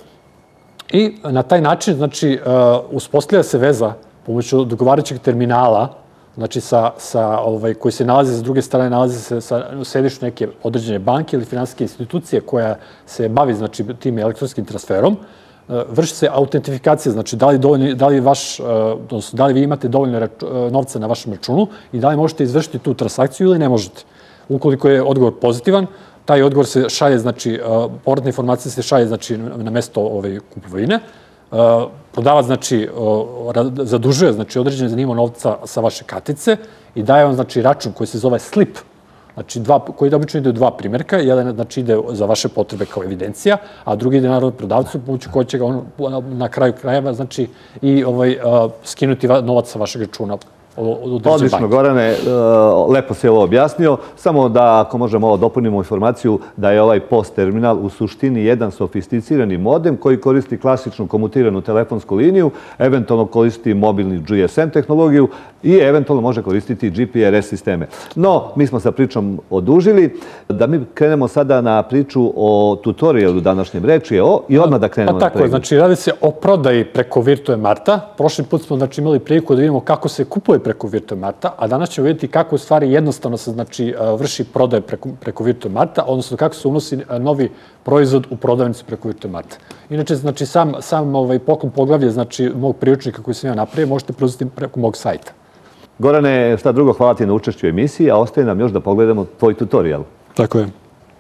Speaker 6: I na taj način, znači, uspostavlja se veza pomoću dogovarajućeg terminala, znači sa, sa, ovaj, koji se nalazi s druge strane, nalazi se sa, u sedištu neke određene banke ili finansijske institucije koja se bavi znači, tim elektronskim transferom, vrši se autentifikacija, znači da li, dovoljni, da li, vaš, odnosno, da li vi imate dovoljno raču, novca na vašem računu i da li možete izvršiti tu transakciju ili ne možete. Ukoliko je odgovor pozitivan, taj odgovor se šalje, znači, povratna informacija se šalje znači, na mesto ove kupovine. Prodavac znači, zadužuje znači, određene nivo novca sa vaše kartice i daje vam znači, račun koji se zove slip, znači, dva, koji obično ide u dva primjerka. Jedan znači, ide za vaše potrebe kao evidencija, a drugi ide naravno prodavcu, pomoću koje će ga on na kraju krajeva znači, i ovaj, skinuti novac sa vašeg računa.
Speaker 3: Odlično, Gorane, lepo si ovo objasnio. Samo da, ako možemo ovo dopunimo informaciju, da je ovaj post terminal u suštini jedan sofisticirani modem koji koristi klasičnu komutiranu telefonsku liniju, eventualno koristi mobilni G S M tehnologiju i eventualno može koristiti G P R S sisteme. No, mi smo sa pričom odužili. Da mi krenemo sada na priču o tutorialu današnjem reči o i odmah da krenemo.
Speaker 6: Pa tako je, znači radi se o prodaji preko Virtue Marta. Prošli put smo znači, imali priliku da vidimo kako se kupuje preko Virtue Marta, a danas ćemo vidjeti kako u stvari jednostavno se znači, vrši prodaje preko, preko Virtue Marta, odnosno kako se unosi novi proizvod u prodavnicu preko Virtue Marta. Inače, znači, sam, sam ovaj, poklon poglavlje znači, mog priručnika koji sam ja napravio možete preuzeti preko mog sajta.
Speaker 3: Gorane, šta drugo, hvala ti na učešću u emisiji, a ostaje nam još da pogledamo tvoj tutorial.
Speaker 6: Tako je.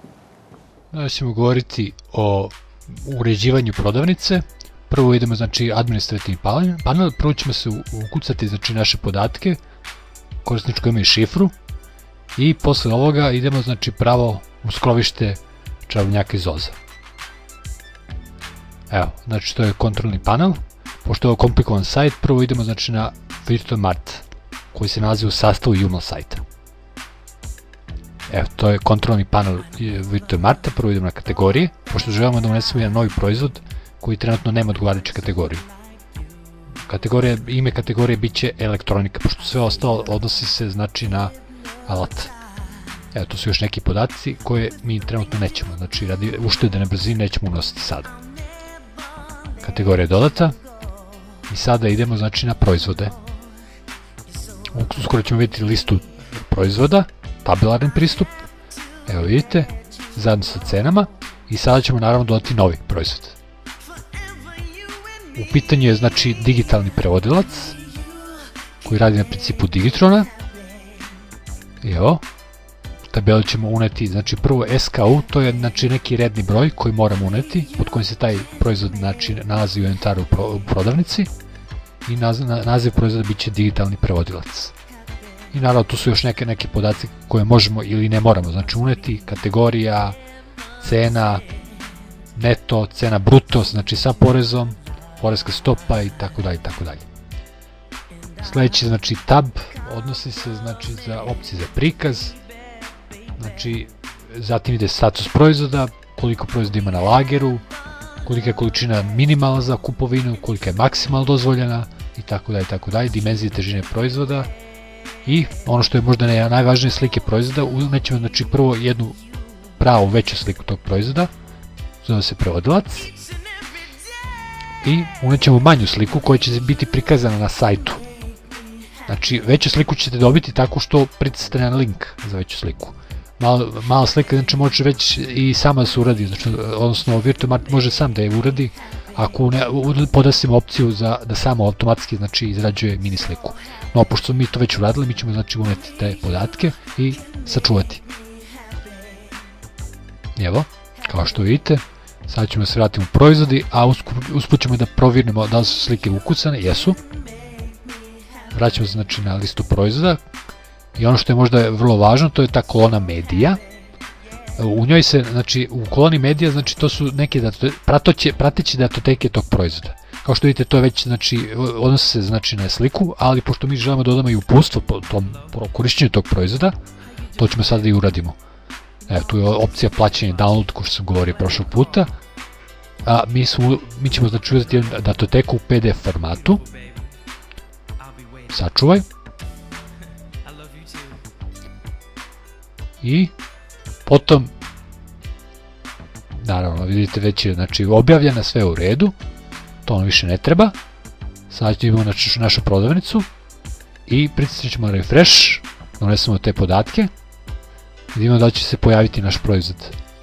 Speaker 7: Danas ćemo govoriti o uređivanju prodavnice. Prvo idemo, znači, administrativni panel. Prvo ćemo se ukucati, znači, naše podatke, korisničko ime i šifru. I posle ovoga idemo, znači, pravo u skrovište čarobnjaka iz Oza. Evo, znači to je kontrolni panel. Pošto je ovo komplikovan sajt, prvo idemo znači na VirtueMart, koji se nalazi u sastavu U M L sajta. Evo, to je kontrolni panel VirtueMarta, prvo idemo na kategorije, pošto želimo da unesemo jedan novi proizvod koji trenutno nema odgovarajuću kategoriju. Kategorija, ime kategorije bit će elektronika, pošto sve ostalo odnosi se znači na alat. Evo, to su još neki podaci koje mi trenutno nećemo, znači radi uštede na brzini nećemo unositi sada. Kategorija je dodata i sada idemo znači na proizvode. Uskoro ćemo vidjeti listu proizvoda, tabelarni pristup, evo vidite, zajedno sa cenama i sada ćemo naravno dodati novi proizvod. U pitanju je znači digitalni prevodilac koji radi na principu Digitrona. I evo, u tabelu ćemo uneti znači prvo S K U, to je znači neki redni broj koji moramo uneti, pod kojim se taj proizvod znači nalazi u inventaru u prodavnici i naziv proizvoda bit će digitalni prevodilac. I naravno tu su još neke neke podaci koje možemo ili ne moramo znači uneti, kategorija, cena, neto, cena bruto, znači sa porezom, porezka stopa i tako dalje i tako dalje. Sljedeći znači tab odnosi se znači za opcije za prikaz, znači zatim ide status proizvoda, koliko proizvoda ima na lageru, kolika je količina minimalna za kupovinu, kolika je maksimalno dozvoljena i tako dalje i tako dalje, dimenzije težine proizvoda i ono što je možda najvažnije slike proizvoda, unećemo znači prvo jednu pravu veću sliku tog proizvoda, zove se prevodilac, i unećemo manju sliku koja će biti prikazana na sajtu. Znači veću sliku ćete dobiti tako što pritisnete na link za veću sliku. Mala, mala slika znači može već i sama da se uradi, znači, odnosno VirtueMart može sam da je uradi ako ne, podasimo opciju za, da samo automatski znači, izrađuje mini sliku. No, pošto mi to već uradili, mi ćemo znači uneti te podatke i sačuvati. Evo, kao što vidite, sad ćemo se vratiti u proizvodi, a usput ćemo da provjerimo da li su slike ukucane, jesu. Vraćamo se znači na listu proizvoda i ono što je možda vrlo važno, to je ta kolona medija. U njoj se, znači u koloni medija, znači to su neke pratoće, prateće datoteke tog proizvoda. Kao što vidite, to je već, znači, odnosi se znači na sliku, ali pošto mi želimo da dodamo i uputstvo po tom korišćenju tog proizvoda, to ćemo sada i uradimo. Evo, tu je opcija plaćanja download, ko što sam govorio prošlog puta. A mi, su, mi ćemo znači uzeti datoteku u P D F formatu. Sačuvaj. I potom, naravno, vidite već je znači, objavljena, sve u redu. To ono više ne treba. Sad ćemo znači, našu prodavnicu i pritisnut ćemo refresh, donesemo te podatke. Vidimo da će se pojaviti naš proizvod.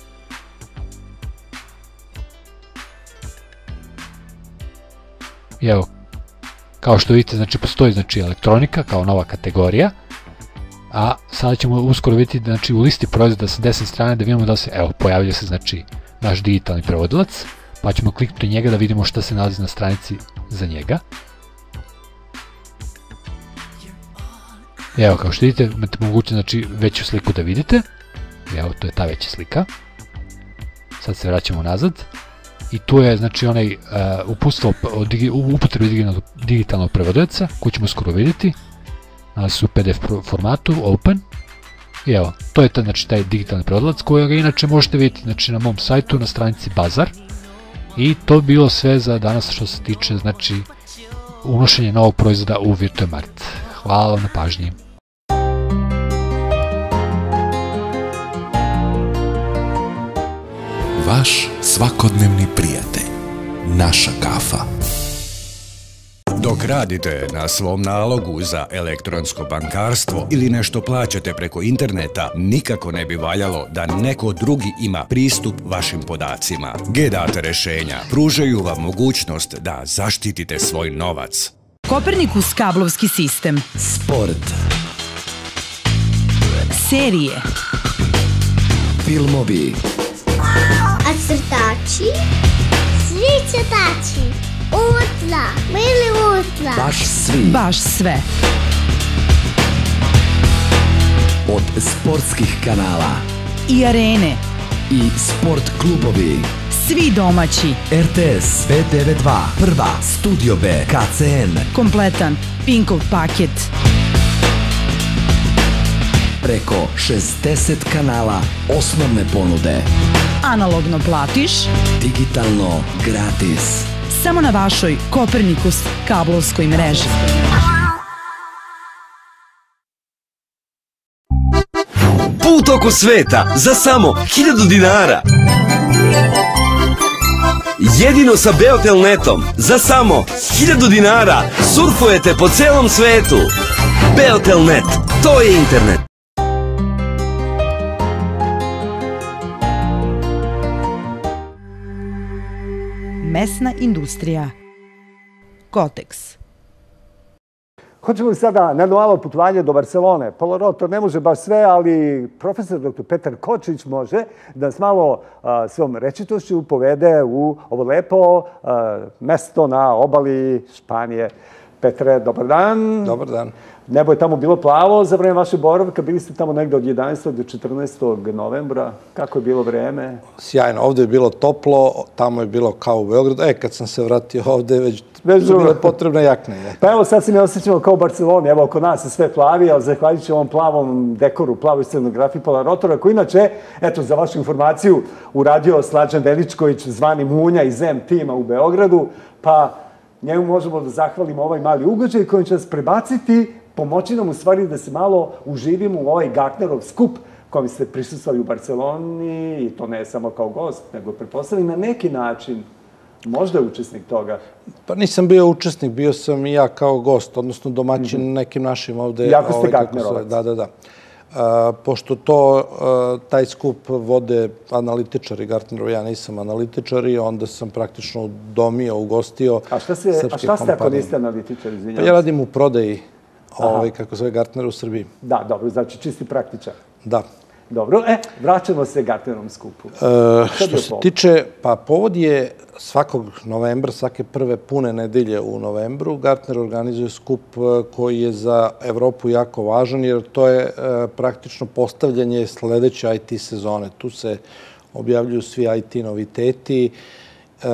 Speaker 7: I evo, kao što vidite, znači postoji znači elektronika kao nova kategorija, a sada ćemo uskoro vidjeti znači u listi proizvoda sa desne strane da vidimo da se, evo, pojavlja se znači naš digitalni prevodilac, pa ćemo kliknuti njega da vidimo šta se nalazi na stranici za njega. Evo, kao što vidite, imate mogućnost znači veću sliku da vidite. Evo, to je ta veća slika. Sad se vraćamo nazad. I tu je znači onaj uh, uputstvo o digi, upotrebi digitalnog, digitalnog prevodioca koji ćemo skoro vidjeti. Nalazi se u P D F formatu, open. I evo, to je ta, znači, taj digitalni prevodilac kojega inače možete vidjeti znači, na mom sajtu na stranici Bazar. I to bi bilo sve za danas što se tiče znači unošenja novog proizvoda u VirtueMart. Hvala vam na pažnji.
Speaker 8: Vaš svakodnevni prijatelj. Naša kafa.
Speaker 9: Dok radite na svom nalogu za elektronsko bankarstvo ili nešto plaćate preko interneta, nikako ne bi valjalo da neko drugi ima pristup vašim podacima. G Data rešenja pružaju vam mogućnost da zaštitite svoj novac.
Speaker 10: Kopernikus kablovski sistem.
Speaker 8: Sport.
Speaker 10: Serije.
Speaker 8: Filmovi.
Speaker 11: A crtači? Svi crtači. Ultra. Mili ultra.
Speaker 8: Baš svi.
Speaker 10: Baš sve.
Speaker 8: Od sportskih kanala.
Speaker 10: I arene.
Speaker 8: i sport klubovi.
Speaker 10: Svi domaći.
Speaker 8: R T S, B T V dva, Prva, Studio B, K C N.
Speaker 10: Kompletan Pinkov paket.
Speaker 8: Preko šezdeset kanala osnovne ponude.
Speaker 10: Analogno platiš.
Speaker 8: Digitalno gratis.
Speaker 10: Samo na vašoj Kopernikus kablovskoj mreži.
Speaker 12: Put oko sveta za samo hiljadu dinara. Jedino sa Beotel.netom za samo hiljadu dinara surfujete po celom svetu. Beotel.net, to je internet.
Speaker 10: Mesna industrija. Koteks.
Speaker 13: Hoćemo li sada na novo putovanje do Barcelone? Polorotor ne može baš sve, ali profesor doktor Petar Kočić može da nas malo a, svom rečitošću povede u ovo lepo a, mesto na obali Španije. Petre, dobar dan.
Speaker 14: Dobar dan.
Speaker 13: Nebo je tamo bilo plavo za vreme vaše boravka. Bili ste tamo negde od jedanaestog do četrnaestog novembra. Kako je bilo vreme?
Speaker 14: Sjajno. Ovde je bilo toplo, tamo je bilo kao u Beogradu. E, kad sam se vratio ovde, već, već su bile potrebne jakne. Je.
Speaker 13: Pa evo, sad se mi osjećamo kao u Barceloni. Evo, oko nas je sve plavi, ali zahvaljujući ovom plavom dekoru, plavoj scenografiji Polorotora, koji inače, eto, za vašu informaciju, uradio Slađan Veličković, zvani Munja iz M tima u Beogradu, pa njemu možemo da zahvalimo ovaj mali ugođaj koji će nas prebaciti, pomoći nam u stvari da se malo uživimo u ovaj Gartnerov skup kojem ste prisustvovali u Barceloni, i to ne samo kao gost, nego pretpostavljam na neki način možda je učesnik toga.
Speaker 14: Pa nisam bio učesnik, bio sam i ja kao gost, odnosno domaćin mm-hmm. nekim našim ovde.
Speaker 13: Jako ste Gartnerovac.
Speaker 14: Da, da, da. Uh, pošto to, uh, taj skup vode analitičari Gartnerov, ja nisam analitičar i onda sam praktično udomio, ugostio
Speaker 13: a šta se,
Speaker 14: srpske
Speaker 13: A šta ste ako
Speaker 14: kompanije.
Speaker 13: niste analitičar, izvinjam?
Speaker 14: Pa ja radim u prodaji, ovaj, kako zove Gartner u Srbiji.
Speaker 13: Da, dobro, znači čisti praktičar.
Speaker 14: Da.
Speaker 13: Dobro, e, vraćamo se Gartnerovom skupu.
Speaker 14: E, što se tiče, pa povod je svakog novembra, svake prve pune nedelje u novembru, Gartner organizuje skup koji je za Evropu jako važan, jer to je e, praktično postavljanje sledeće I T sezone. Tu se objavljuju svi I T noviteti, e,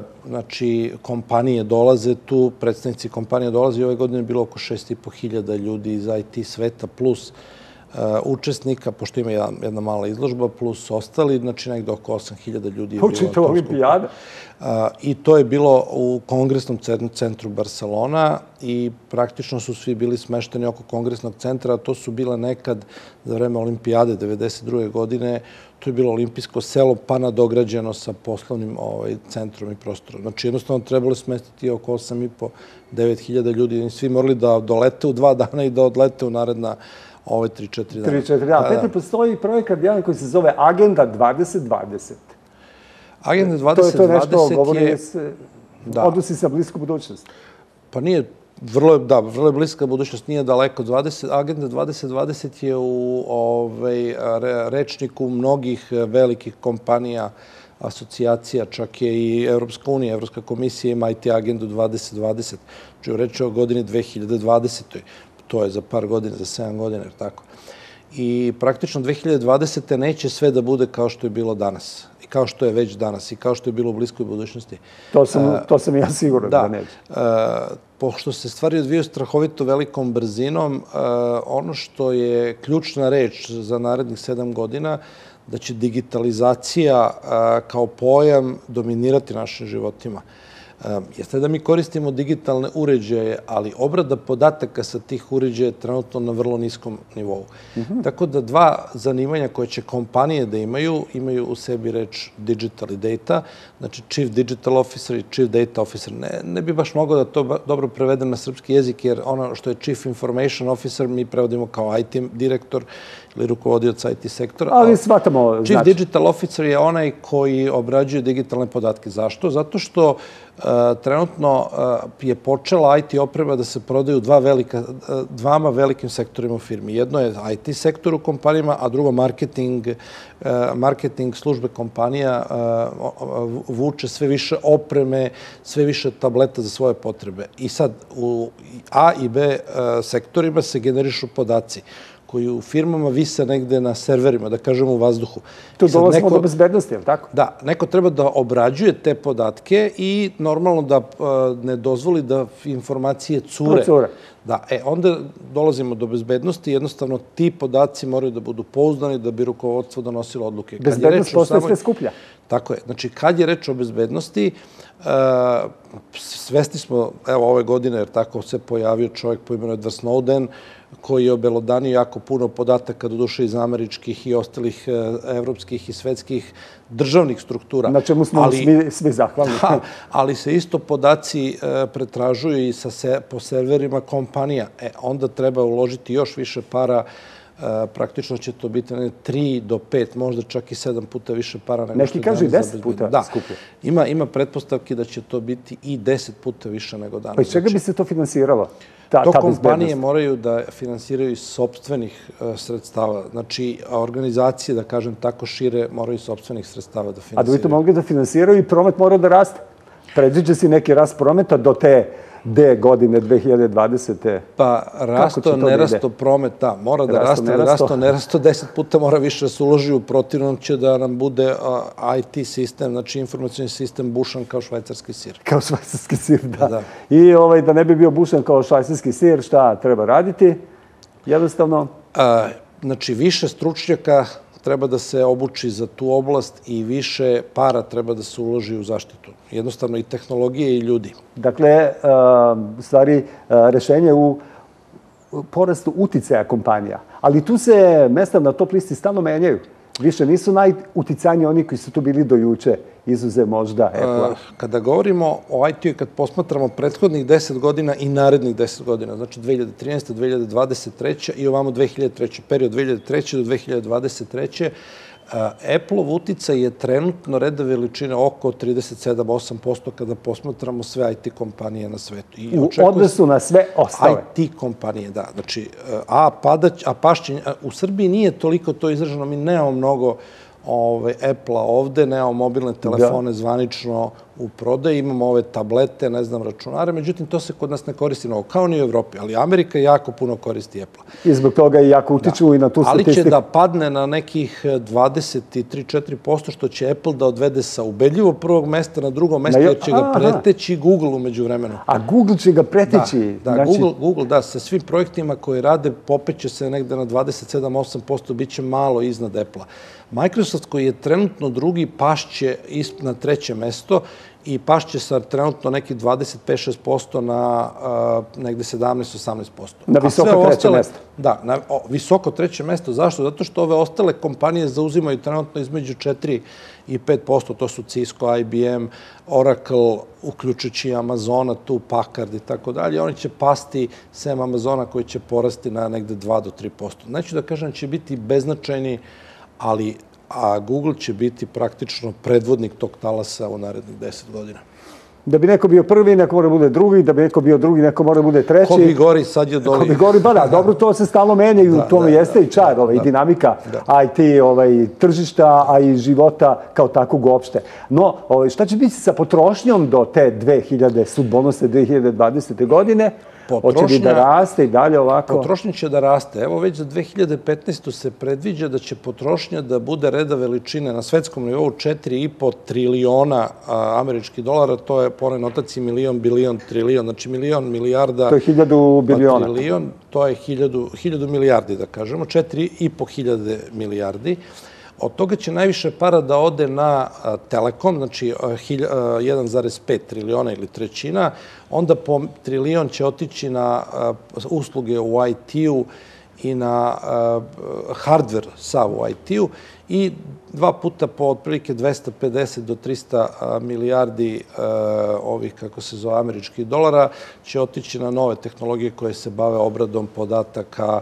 Speaker 14: znači kompanije dolaze tu, predstavnici kompanije dolaze i ove godine je bilo oko šest i po hiljada ljudi iz I T sveta, plus Uh, učesnika, pošto ima jedna, jedna mala izložba, plus ostali, znači nekde oko osam hiljada ljudi je bilo.
Speaker 13: Učite olimpijada?
Speaker 14: Uh, I to je bilo u kongresnom centru Barcelona i praktično su svi bili smešteni oko kongresnog centra, a to su bile nekad za vreme olimpijade devedeset druge godine, to je bilo olimpijsko selo, pa nadograđeno sa poslovnim ovaj, centrom i prostorom. Znači, jednostavno trebalo smestiti oko osam i po do devet hiljada ljudi i svi morali da dolete u dva dana i da odlete u naredna ove tri četiri dana.
Speaker 13: tri četiri dana. Petar, postoji projekat jedan koji se zove Agenda dvadeset dvadeset.
Speaker 14: Agenda dvadeset dvadeset je...
Speaker 13: To je nešto, govori se, odnosi se blisko budućnost.
Speaker 14: Pa nije, vrlo je, da, vrlo je bliska budućnost, nije daleko. Agenda dvadeset dvadeset je u ovaj, rečniku mnogih velikih kompanija, asocijacija, čak je i Evropska unija, Evropska komisija ima I T agendu dvadeset dvadeset. Znači, reč je o godini dve hiljade dvadesetoj. To je za par godina, za sedam godina, jer tako. I praktično dve hiljade dvadesete neće sve da bude kao što je bilo danas. I kao što je već danas. I kao što je bilo u bliskoj budućnosti.
Speaker 13: To sam, uh, to sam ja siguran da, da neće.
Speaker 14: Uh, pošto se stvari odvijaju strahovito velikom brzinom, uh, ono što je ključna reč za narednih sedam godina, da će digitalizacija uh, kao pojam dominirati našim životima. Jeste da mi koristimo digitalne uređaje, ali obrada podataka sa tih uređaja je trenutno na vrlo niskom nivou. Mm-hmm. Tako da dva zanimanja koje će kompanije da imaju, imaju u sebi reč digital i data, znači chief digital officer i chief data officer. Ne, ne bi baš mogao da to dobro prevedem na srpski jezik, jer ono što je chief information officer mi prevodimo kao I T direktor ili rukovodioc I T sektora.
Speaker 13: Ali shvatamo znači.
Speaker 14: Chief digital officer je onaj koji obrađuje digitalne podatke. Zašto? Zato što uh, trenutno uh, je počela I T oprema da se prodaju dva velika, uh, dvama velikim sektorima u firmi. Jedno je I T sektor u kompanijama, a drugo marketing, uh, marketing službe kompanija uh, vuče sve više opreme, sve više tableta za svoje potrebe. I sad u A i B uh, sektorima se generišu podaci koji u firmama vise negde na serverima, da kažemo u vazduhu.
Speaker 13: Tu dolazimo do bezbednosti, je li tako?
Speaker 14: Da, neko treba da obrađuje te podatke i normalno da ne dozvoli da informacije cure.
Speaker 13: Procure.
Speaker 14: Da, e, onda dolazimo do bezbednosti, jednostavno ti podaci moraju da budu pouzdani da bi rukovodstvo donosilo odluke.
Speaker 13: Bezbednost postaje sve skuplja.
Speaker 14: Tako je. Znači, kad je reč o bezbednosti, svesni smo, evo, ove godine, jer tako se pojavio čovjek po imenu Edward Snowden, koji je obelodanio jako puno podataka, doduše iz američkih i ostalih evropskih i svetskih državnih struktura.
Speaker 13: Na čemu smo svi, svi zahvalni.
Speaker 14: Ha, ali se isto podaci pretražuju i sa, po serverima kompanija. E, onda treba uložiti još više para. Praktično će to biti ne, tri do pet, možda čak i sedam puta više para. Nego
Speaker 13: Neki kažu i deset puta
Speaker 14: da.
Speaker 13: skuplje.
Speaker 14: Ima, ima pretpostavki da će to biti i deset puta više nego danas.
Speaker 13: Pa iz čega bi se to finansiralo? Ta,
Speaker 14: to
Speaker 13: ta
Speaker 14: kompanije moraju da finansiraju iz sopstvenih uh, sredstava. Znači, organizacije, da kažem tako šire, moraju iz sopstvenih sredstava da finansiraju.
Speaker 13: A da bi to mogli da finansiraju i promet mora da raste? Predviđa si neki rast prometa do te D godine dve hiljade dvadesete.
Speaker 14: Pa rasto, nerasto prometa mora da raste, rasto, nerasto deset puta mora više da se uloži, u protivnom će da nam bude I T sistem, znači informacijni sistem bušan kao švajcarski sir.
Speaker 13: Kao švajcarski sir, da. da. I ovaj, da ne bi bio bušan kao švajcarski sir, šta treba raditi? Jednostavno?
Speaker 14: A, znači, više stručnjaka treba da se obuči za tu oblast i više para treba da se uloži u zaštitu. Jednostavno i tehnologije i ljudi.
Speaker 13: Dakle, stvari, rešenje u porastu uticaja kompanija. Ali tu se mesta na top listi stalno menjaju. Više nisu najuticajniji oni koji su tu bili do juče, izuzev možda Apple-a.
Speaker 14: Kada govorimo o I T-u i kad posmatramo prethodnih deset godina i narednih deset godina, znači dve hiljade trinaeste. do dve hiljade dvadeset treće. i ovamo dve hiljade treće. period dve hiljade treće. do dve hiljade dvadeset treće. Apple-ov uticaj je trenutno reda veličine oko trideset sedam do trideset osam posto kada posmatramo sve I T kompanije na svetu.
Speaker 13: I u odnosu na sve ostale.
Speaker 14: I T kompanije, da. Znači, a, padać, a pašćenje, u Srbiji nije toliko to izraženo, mi nemamo mnogo Ove, Apple-a ovde, nemamo mobilne telefone da. zvanično u prodaji, imamo ove tablete, ne znam, računare, međutim, to se kod nas ne koristi mnogo, kao ni u Evropi, ali Amerika jako puno koristi Apple-a.
Speaker 13: I zbog toga i jako utiču da. i na tu statistiku.
Speaker 14: Ali će da padne na nekih dvadeset tri do četiri posto, što će Apple da odvede sa ubedljivo prvog mesta na drugo mesto, jer će ga preteći Google umeđu vremenu.
Speaker 13: A Google će ga preteći?
Speaker 14: Da, da znači... Google, Google, da, sa svim projektima koje rade, popeće se negde na dvadeset sedam do osam posto, bit će malo iznad Apple-a. Microsoft, koji je trenutno drugi, pašće na treće mesto i pašće sa trenutno neki dvadeset pet do šest posto na uh, negde sedamnaest do osamnaest posto.
Speaker 13: Na visoko treće ostale, mesto.
Speaker 14: Da, na o, visoko treće mesto. Zašto? Zato što ove ostale kompanije zauzimaju trenutno između četiri i pet posto. To su Cisco, I B M, Oracle, uključujući Amazona, tu Packard i tako dalje. Oni će pasti sem Amazona koji će porasti na negde dva do tri posto. Neću da kažem će biti beznačajni, ali a Google će biti praktično predvodnik tog talasa u narednih deset godina.
Speaker 13: Da bi neko bio prvi, neko mora bude drugi, da bi neko bio drugi, neko mora bude treći.
Speaker 14: Ko bi gori, sad je doli.
Speaker 13: Ko bi gori, ba da, dobro, to se stalno menja i u tome jeste i čar, ovaj, dinamika I T ovaj, tržišta, a i života kao takvog uopšte. No, ovaj, šta će biti sa potrošnjom do te dve hiljade, sudbonosne dve hiljade dvadesete. godine? Hoće li da raste i dalje ovako?
Speaker 14: Potrošnja će da raste. Evo već za dve hiljade petnaestu. se predviđa da će potrošnja da bude reda veličine na svetskom nivou četiri i po triliona američkih dolara. To je po onoj notaciji milion, bilion, trilion. Znači milion, milijarda.
Speaker 13: To je hiljadu biliona.
Speaker 14: Trilion, to je hiljadu, hiljadu milijardi, da kažemo. Četiri i po hiljade milijardi. Od toga će najviše para da ode na Telekom, znači jedan zarez pet triliona ili trećina. Onda po trilion će otići na usluge u I T-u i na hardware sav u I T-u i dva puta po otprilike dvesta pedeset do trista milijardi ovih, kako se zove, američkih dolara će otići na nove tehnologije koje se bave obradom podataka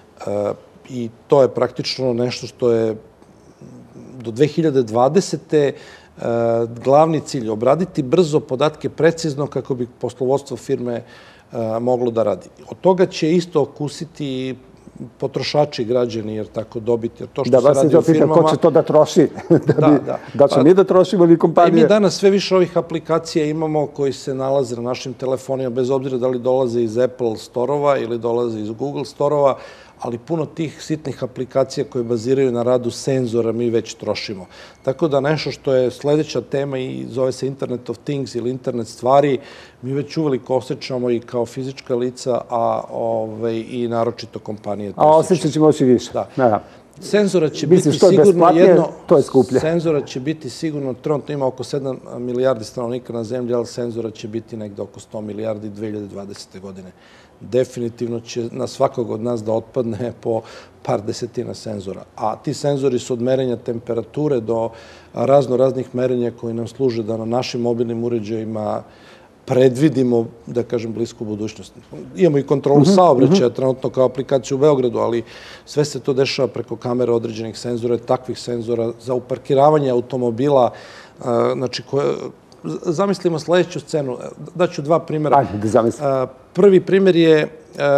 Speaker 14: i to je praktično nešto što je do dve hiljade dvadesete. glavni cilj, obraditi brzo podatke precizno kako bi poslovodstvo firme moglo da radi. Od toga će isto okusiti potrošači građani, jer tako dobiti. Jer to što
Speaker 13: da,
Speaker 14: se radi u firmama...
Speaker 13: Ko će to da troši? da,
Speaker 14: da,
Speaker 13: bi,
Speaker 14: da.
Speaker 13: da će pa, mi da trošimo ili kompanije?
Speaker 14: I mi danas sve više ovih aplikacija imamo koji se nalaze na našim telefonima, bez obzira da li dolaze iz Apple storova ili dolaze iz Google storova, ali puno tih sitnih aplikacija koje baziraju na radu senzora mi već trošimo. Tako da nešto što je sledeća tema i zove se Internet of Things ili internet stvari, mi već uveliko osjećamo i kao fizička lica, a ovaj, i naročito kompanije.
Speaker 13: A osjećat ćemo još i više.
Speaker 14: Da.
Speaker 13: Da.
Speaker 14: Senzora će
Speaker 13: Mislim,
Speaker 14: biti
Speaker 13: što je
Speaker 14: sigurno
Speaker 13: besplatnije,
Speaker 14: jedno...
Speaker 13: to je skuplje.
Speaker 14: Senzora će biti sigurno, trenutno ima oko sedam milijardi stanovnika na zemlji, ali senzora će biti negde oko sto milijardi dve hiljade dvadesete. godine. Definitivno će na svakog od nas da otpadne po par desetina senzora. A ti senzori su od merenja temperature do razno raznih merenja koji nam služe da na našim mobilnim uređajima predvidimo, da kažem, blisku budućnost. Imamo i kontrolu saobraćaja trenutno kao aplikaciju u Beogradu, ali sve se to dešava preko kamere određenih senzora, takvih senzora za uparkiravanje automobila, znači koje... Zamislimo sledeću scenu. Daću dva primjera.
Speaker 13: Ajde, da zamislim.
Speaker 14: Prvi primjer je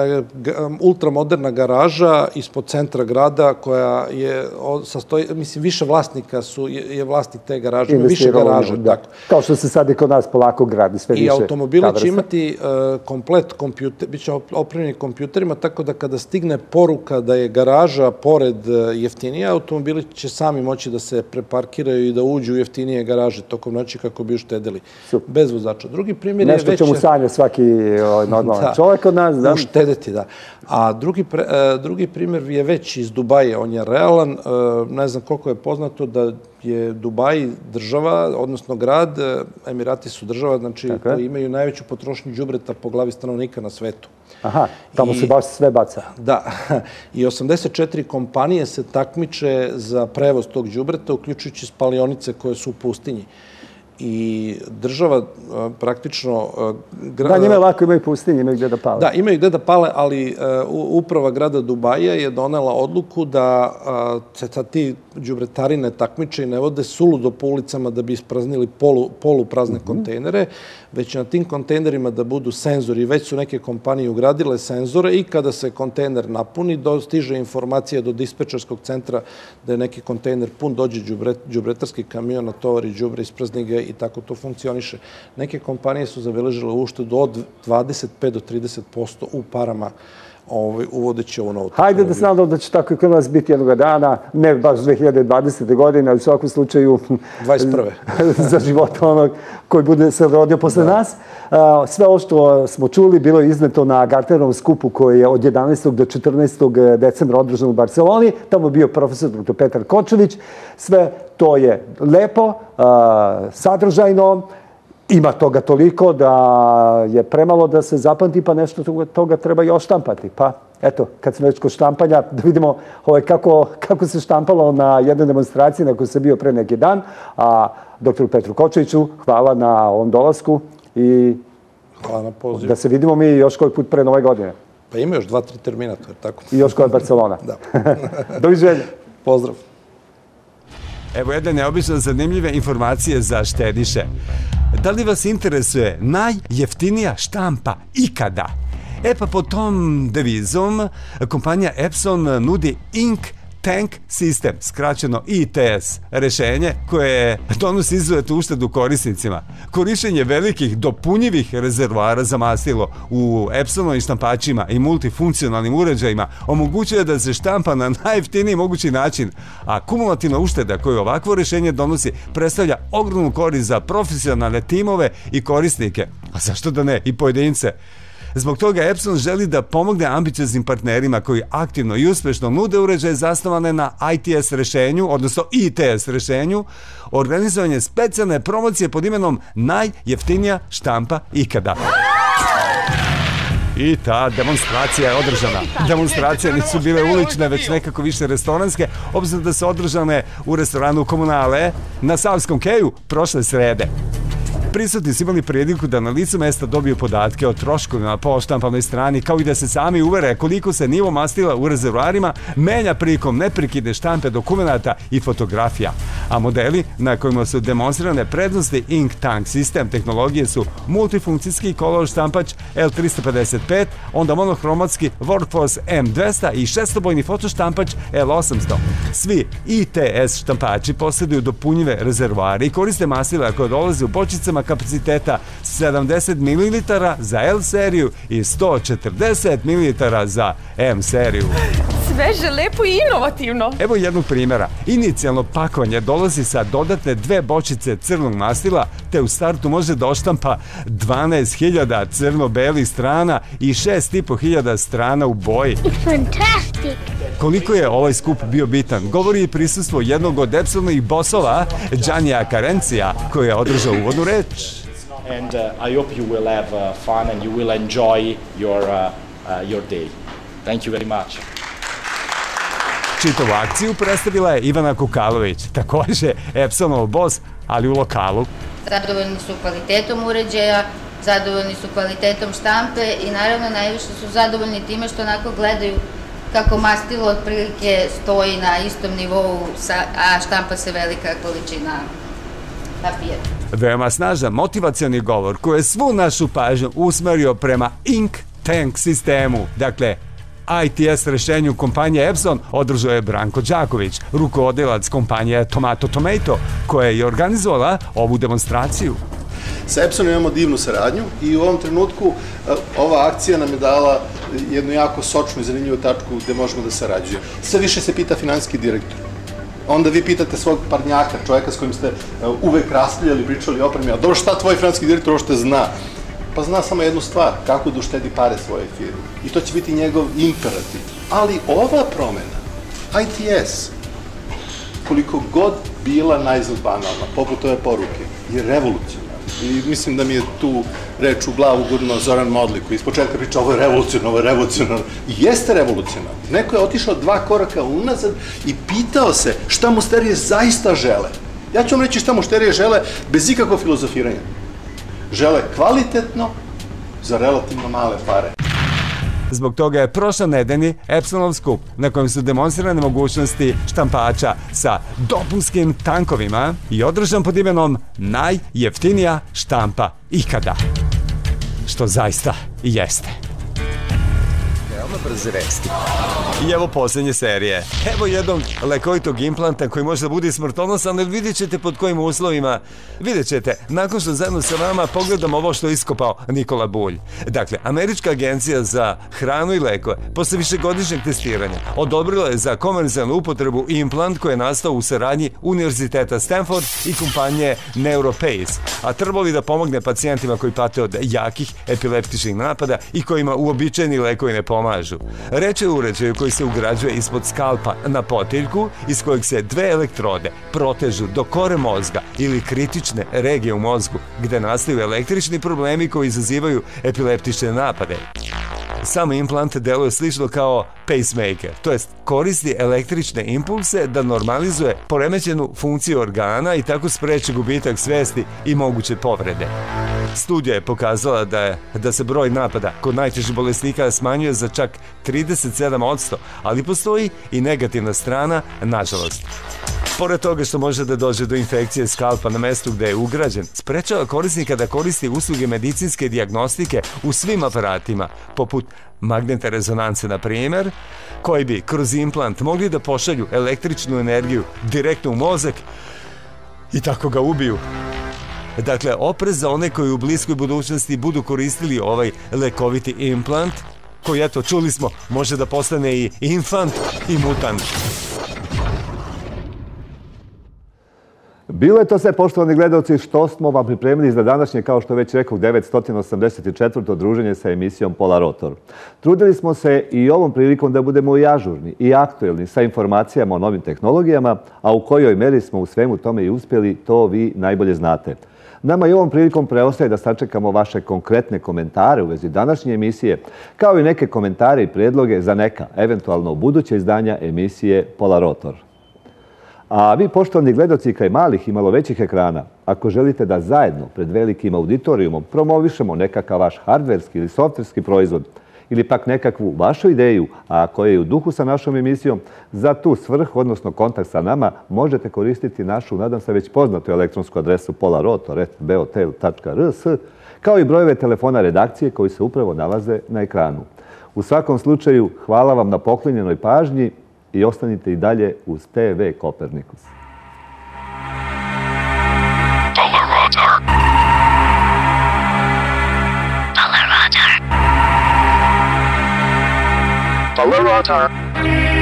Speaker 14: ultramoderna garaža ispod centra grada koja je sastoji, mislim, više vlasnika su, je vlasnik te garaže, ima više garaža.
Speaker 13: Kao što se sad i kod nas polako gradi, sve više.
Speaker 14: I automobili će imati komplet kompjuter, bit će opremljeni kompjuterima, tako da kada stigne poruka da je garaža pored jeftinija, automobili će sami moći da se preparkiraju i da uđu u jeftinije garaže tokom noći kako bi uštedili. Bez vozača. Drugi primjer je već...
Speaker 13: Nešto će mu sanja svaki normalan čovjek od nas, da?
Speaker 14: Uštedeti, da. A drugi, pre, drugi primjer je već iz Dubaja, on je realan. Ne znam koliko je poznato da je Dubaj država, odnosno grad, Emirati su država, znači koji imaju najveću potrošnju đubreta po glavi stanovnika na svetu.
Speaker 13: Aha, tamo se baš sve baca.
Speaker 14: Da, i osamdeset četiri kompanije se takmiče za prevoz tog đubreta, uključujući spalionice koje su u pustinji. I država praktično...
Speaker 13: Da, njima je lako, imaju pustinje, imaju gde da pale.
Speaker 14: Da, imaju gde da pale, ali uprava grada Dubaja je donela odluku da se ti đubretari ne takmiče i ne vode suludo po ulicama da bi ispraznili polu, poluprazne kontejnere, već na tim kontejnerima da budu senzori. Već su neke kompanije ugradile senzore i kada se kontejner napuni, dostiže informacija do dispečerskog centra da je neki kontejner pun, dođe đubretarski kamion, natovari đubre, isprazni ga i tako to funkcioniše. Neke kompanije su zabeležile uštedu od dvadeset pet do trideset posto u parama uvodeći ovu novu tehnologiju.
Speaker 13: Hajde da se nadamo da će tako i kod nas biti jednog dana, ne baš dve hiljade dvadesete. godine, ali u svakom slučaju
Speaker 14: dvadeset prve.
Speaker 13: za života onog koji bude se rodio posle nas. Sve ovo što smo čuli bilo je izneto na Gartnerovom skupu koji je od jedanaestog do četrnaestog decembra održan u Barceloni. Tamo je bio profesor doktor Petar Kočević. Sve to je lepo, sadržajno, ima toga toliko da je premalo da se zapamti, pa nešto toga treba još štampati. Pa, eto, kad smo već kod štampanja, da vidimo kako, kako se štampalo na jednoj demonstraciji na kojoj sam bio pre neki dan. A doktoru Petru Kočeviću, hvala na ovom dolasku i
Speaker 14: hvala na pozivu.
Speaker 13: Da se vidimo mi još koji put pre nove godine.
Speaker 14: Pa ima još dva, tri termina, to je tako.
Speaker 13: I još koja je Barcelona.
Speaker 14: Da.
Speaker 13: Doviđenja.
Speaker 14: Pozdrav.
Speaker 2: Evo jedne neobično zanimljive informacije za štediše. Da li vas interesuje najjeftinija štampa ikada? E pa po tom devizom kompanija Epson nudi Ink Tank System, skraćeno I T S, rešenje koje donosi izuzetnu uštedu korisnicima. Korišćenje velikih dopunjivih rezervoara za mastilo u Epsonovim štampačima i multifunkcionalnim uređajima omogućuje da se štampa na najjeftiniji mogući način, a kumulativna ušteda koju ovakvo rešenje donosi predstavlja ogromnu korist za profesionalne timove i korisnike, a zašto da ne i pojedince. Zbog toga Epson želi da pomogne ambicioznim partnerima koji aktivno i uspešno nude uređaje zasnovane na I T S rešenju, odnosno I T S rešenju, organizovanje specijalne promocije pod imenom najjeftinija štampa ikada. I ta demonstracija je održana. Demonstracije nisu bile ulične, već nekako više restoranske, obzirom da su održane u restoranu Komunale na Savskom keju prošle srede. Prisutni su imali priliku da na licu mesta dobiju podatke o troškovima po štampanoj strani, kao i da se sami uvere koliko se nivo mastila u rezervoarima menja prilikom neprekidne štampe dokumenata i fotografija. A modeli na kojima su demonstrirane prednosti Ink Tank System tehnologije su multifunkcijski color štampač L tristo pedeset pet, onda monohromatski Workforce M dvesta i šestobojni fotoštampač L osamsto. Svi I T S štampači posjeduju dopunjive rezervoare i koriste mastila koje dolaze u bočicama baterijama kapaciteta sedamdeset mililitara za L seriju i sto četrdeset mililitara za M seriju.
Speaker 15: Sveže, lepo i inovativno.
Speaker 2: Evo jednog primjera. Inicijalno pakovanje dolazi sa dodatne dve bočice crnog mastila, te u startu može da oštampa dvanaest hiljada crno-belih strana i šest i po hiljada strana u boji.
Speaker 11: Fantastic!
Speaker 2: Koliko je ovaj skup bio bitan, govori i prisustvo jednog od Epsonovih bosova, Giannia Carencija, koji je održao uvodnu reč.
Speaker 16: And uh, I hope you will have uh, fun and you will enjoy your, uh, uh, your day. Thank you very much.
Speaker 2: Čitavu akciju predstavila je Ivana Kukalović, takođe Epsonov bos, ali u lokalu.
Speaker 17: Zadovoljni su kvalitetom uređaja, zadovoljni su kvalitetom štampe i naravno najviše su zadovoljni time što onako gledaju kako mastilo otprilike stoji na istom nivou, a štampa se velika količina papira.
Speaker 2: Veoma snažan motivacioni govor koji je svu našu pažnju usmerio prema Ink Tank sistemu, dakle I T S rešenju kompanije Epson, održao je Branko Đaković, rukovodilac kompanije Tomato Tomato, koja je i organizovala ovu demonstraciju.
Speaker 18: Sa Epsonom imamo divnu saradnju i u ovom trenutku ova akcija nam je dala jednu jako sočnu i zanimljivu tačku gde možemo da sarađujemo. Sve više se pita finansijski direktor. Onda vi pitate svog parnjaka, čovjeka s kojim ste uvek raspravljali, pričali o opremi, a dobro, šta tvoj finansijski direktor uopšte zna? Pa zna samo jednu stvar, kako da uštedi pare svoje firme. I to će biti njegov imperativ. Ali ova promena, I T S, koliko god bila najzad banalna, poput ove poruke, je revolucionarna. I mislim da mi je tu reč u glavu gurno Zoran Modli, koji ispočetka priča ovo je revolucionarno, ovo je revolucionarno. I jeste revolucionarno. Neko je otišao dva koraka unazad i pitao se šta mušterije zaista žele. Ja ću vam reći šta mušterije žele bez ikakvog filozofiranja. Žele kvalitetno za relativno male pare.
Speaker 2: Zbog toga je prošla nedeljni Epsonov skup na kojem su demonstrirane mogućnosti štampača sa dopunskim tankovima i održan pod imenom najjeftinija štampa ikada. Što zaista i jeste. Veoma brze vesti. I evo posljednje serije. Evo jednog lekovitog implanta koji može da bude smrtonosan, ali vidjet ćete pod kojim uslovima. Vidjet ćete, nakon što zajedno sa vama pogledam ovo što je iskopao Nikola Bulj. Dakle, Američka agencija za hranu i lekove, posle višegodišnjeg testiranja, odobrila je za komercijalnu upotrebu implant koji je nastao u saradnji Univerziteta Stanford i kompanije NeuroPace, a trebalo bi da pomogne pacijentima koji pate od jakih epileptičnih napada i kojima uobičajeni lekovi ne pomažu. Reč je o uređaju koji se ugrađuje ispod skalpa na potiljku, iz kojeg se dve elektrode protežu do kore mozga ili kritične regije u mozgu, gde nastaju električni problemi koji izazivaju epileptične napade. Sam implant deluje slično kao pacemaker, to jest koristi električne impulse da normalizuje poremećenu funkciju organa i tako spreči gubitak svesti i moguće povrede. Studija je pokazala da, je, da se broj napada kod najtežih bolesnika smanjuje za čak trideset sedam posto, ali postoji i negativna strana, nažalost. Pored toga što može da dođe do infekcije skalpa na mestu gde je ugrađen, sprečava korisnika da koristi usluge medicinske dijagnostike u svim aparatima, poput magnetne rezonance, na primjer, koji bi kroz implant mogli da pošalju električnu energiju direktno u mozak i tako ga ubiju. Dakle, oprez za one koji u bliskoj budućnosti budu koristili ovaj lekoviti implant, koji, eto, čuli smo, može da postane i infant i mutant.
Speaker 3: Bilo je to sve, poštovani gledalci, što smo vam pripremili za današnje, kao što već rekao, devetsto osamdeset četvrto druženje sa emisijom Pola Rotor. Trudili smo se i ovom prilikom da budemo i ažurni i aktuelni sa informacijama o novim tehnologijama, a u kojoj meri smo u svemu tome i uspjeli, to vi najbolje znate. Nama i ovom prilikom preostaje da sačekamo vaše konkretne komentare u vezi današnje emisije, kao i neke komentare i predloge za neka, eventualno buduće izdanja emisije Pola Rotor. A vi, poštovani gledoci, kraj malih i malo većih ekrana, ako želite da zajedno pred velikim auditorijumom promovišemo nekakav vaš hardverski ili softverski proizvod ili pak nekakvu vašu ideju, a koja je u duhu sa našom emisijom, za tu svrhu, odnosno kontakt sa nama, možete koristiti našu, nadam se, već poznatu elektronsku adresu polarotor at beotel tačka r s, kao i brojeve telefona redakcije koji se upravo nalaze na ekranu. U svakom slučaju, hvala vam na poklonjenoj pažnji i ostanite i dalje uz T V Kopernikus.
Speaker 1: Pola Rotor. Color Rotor.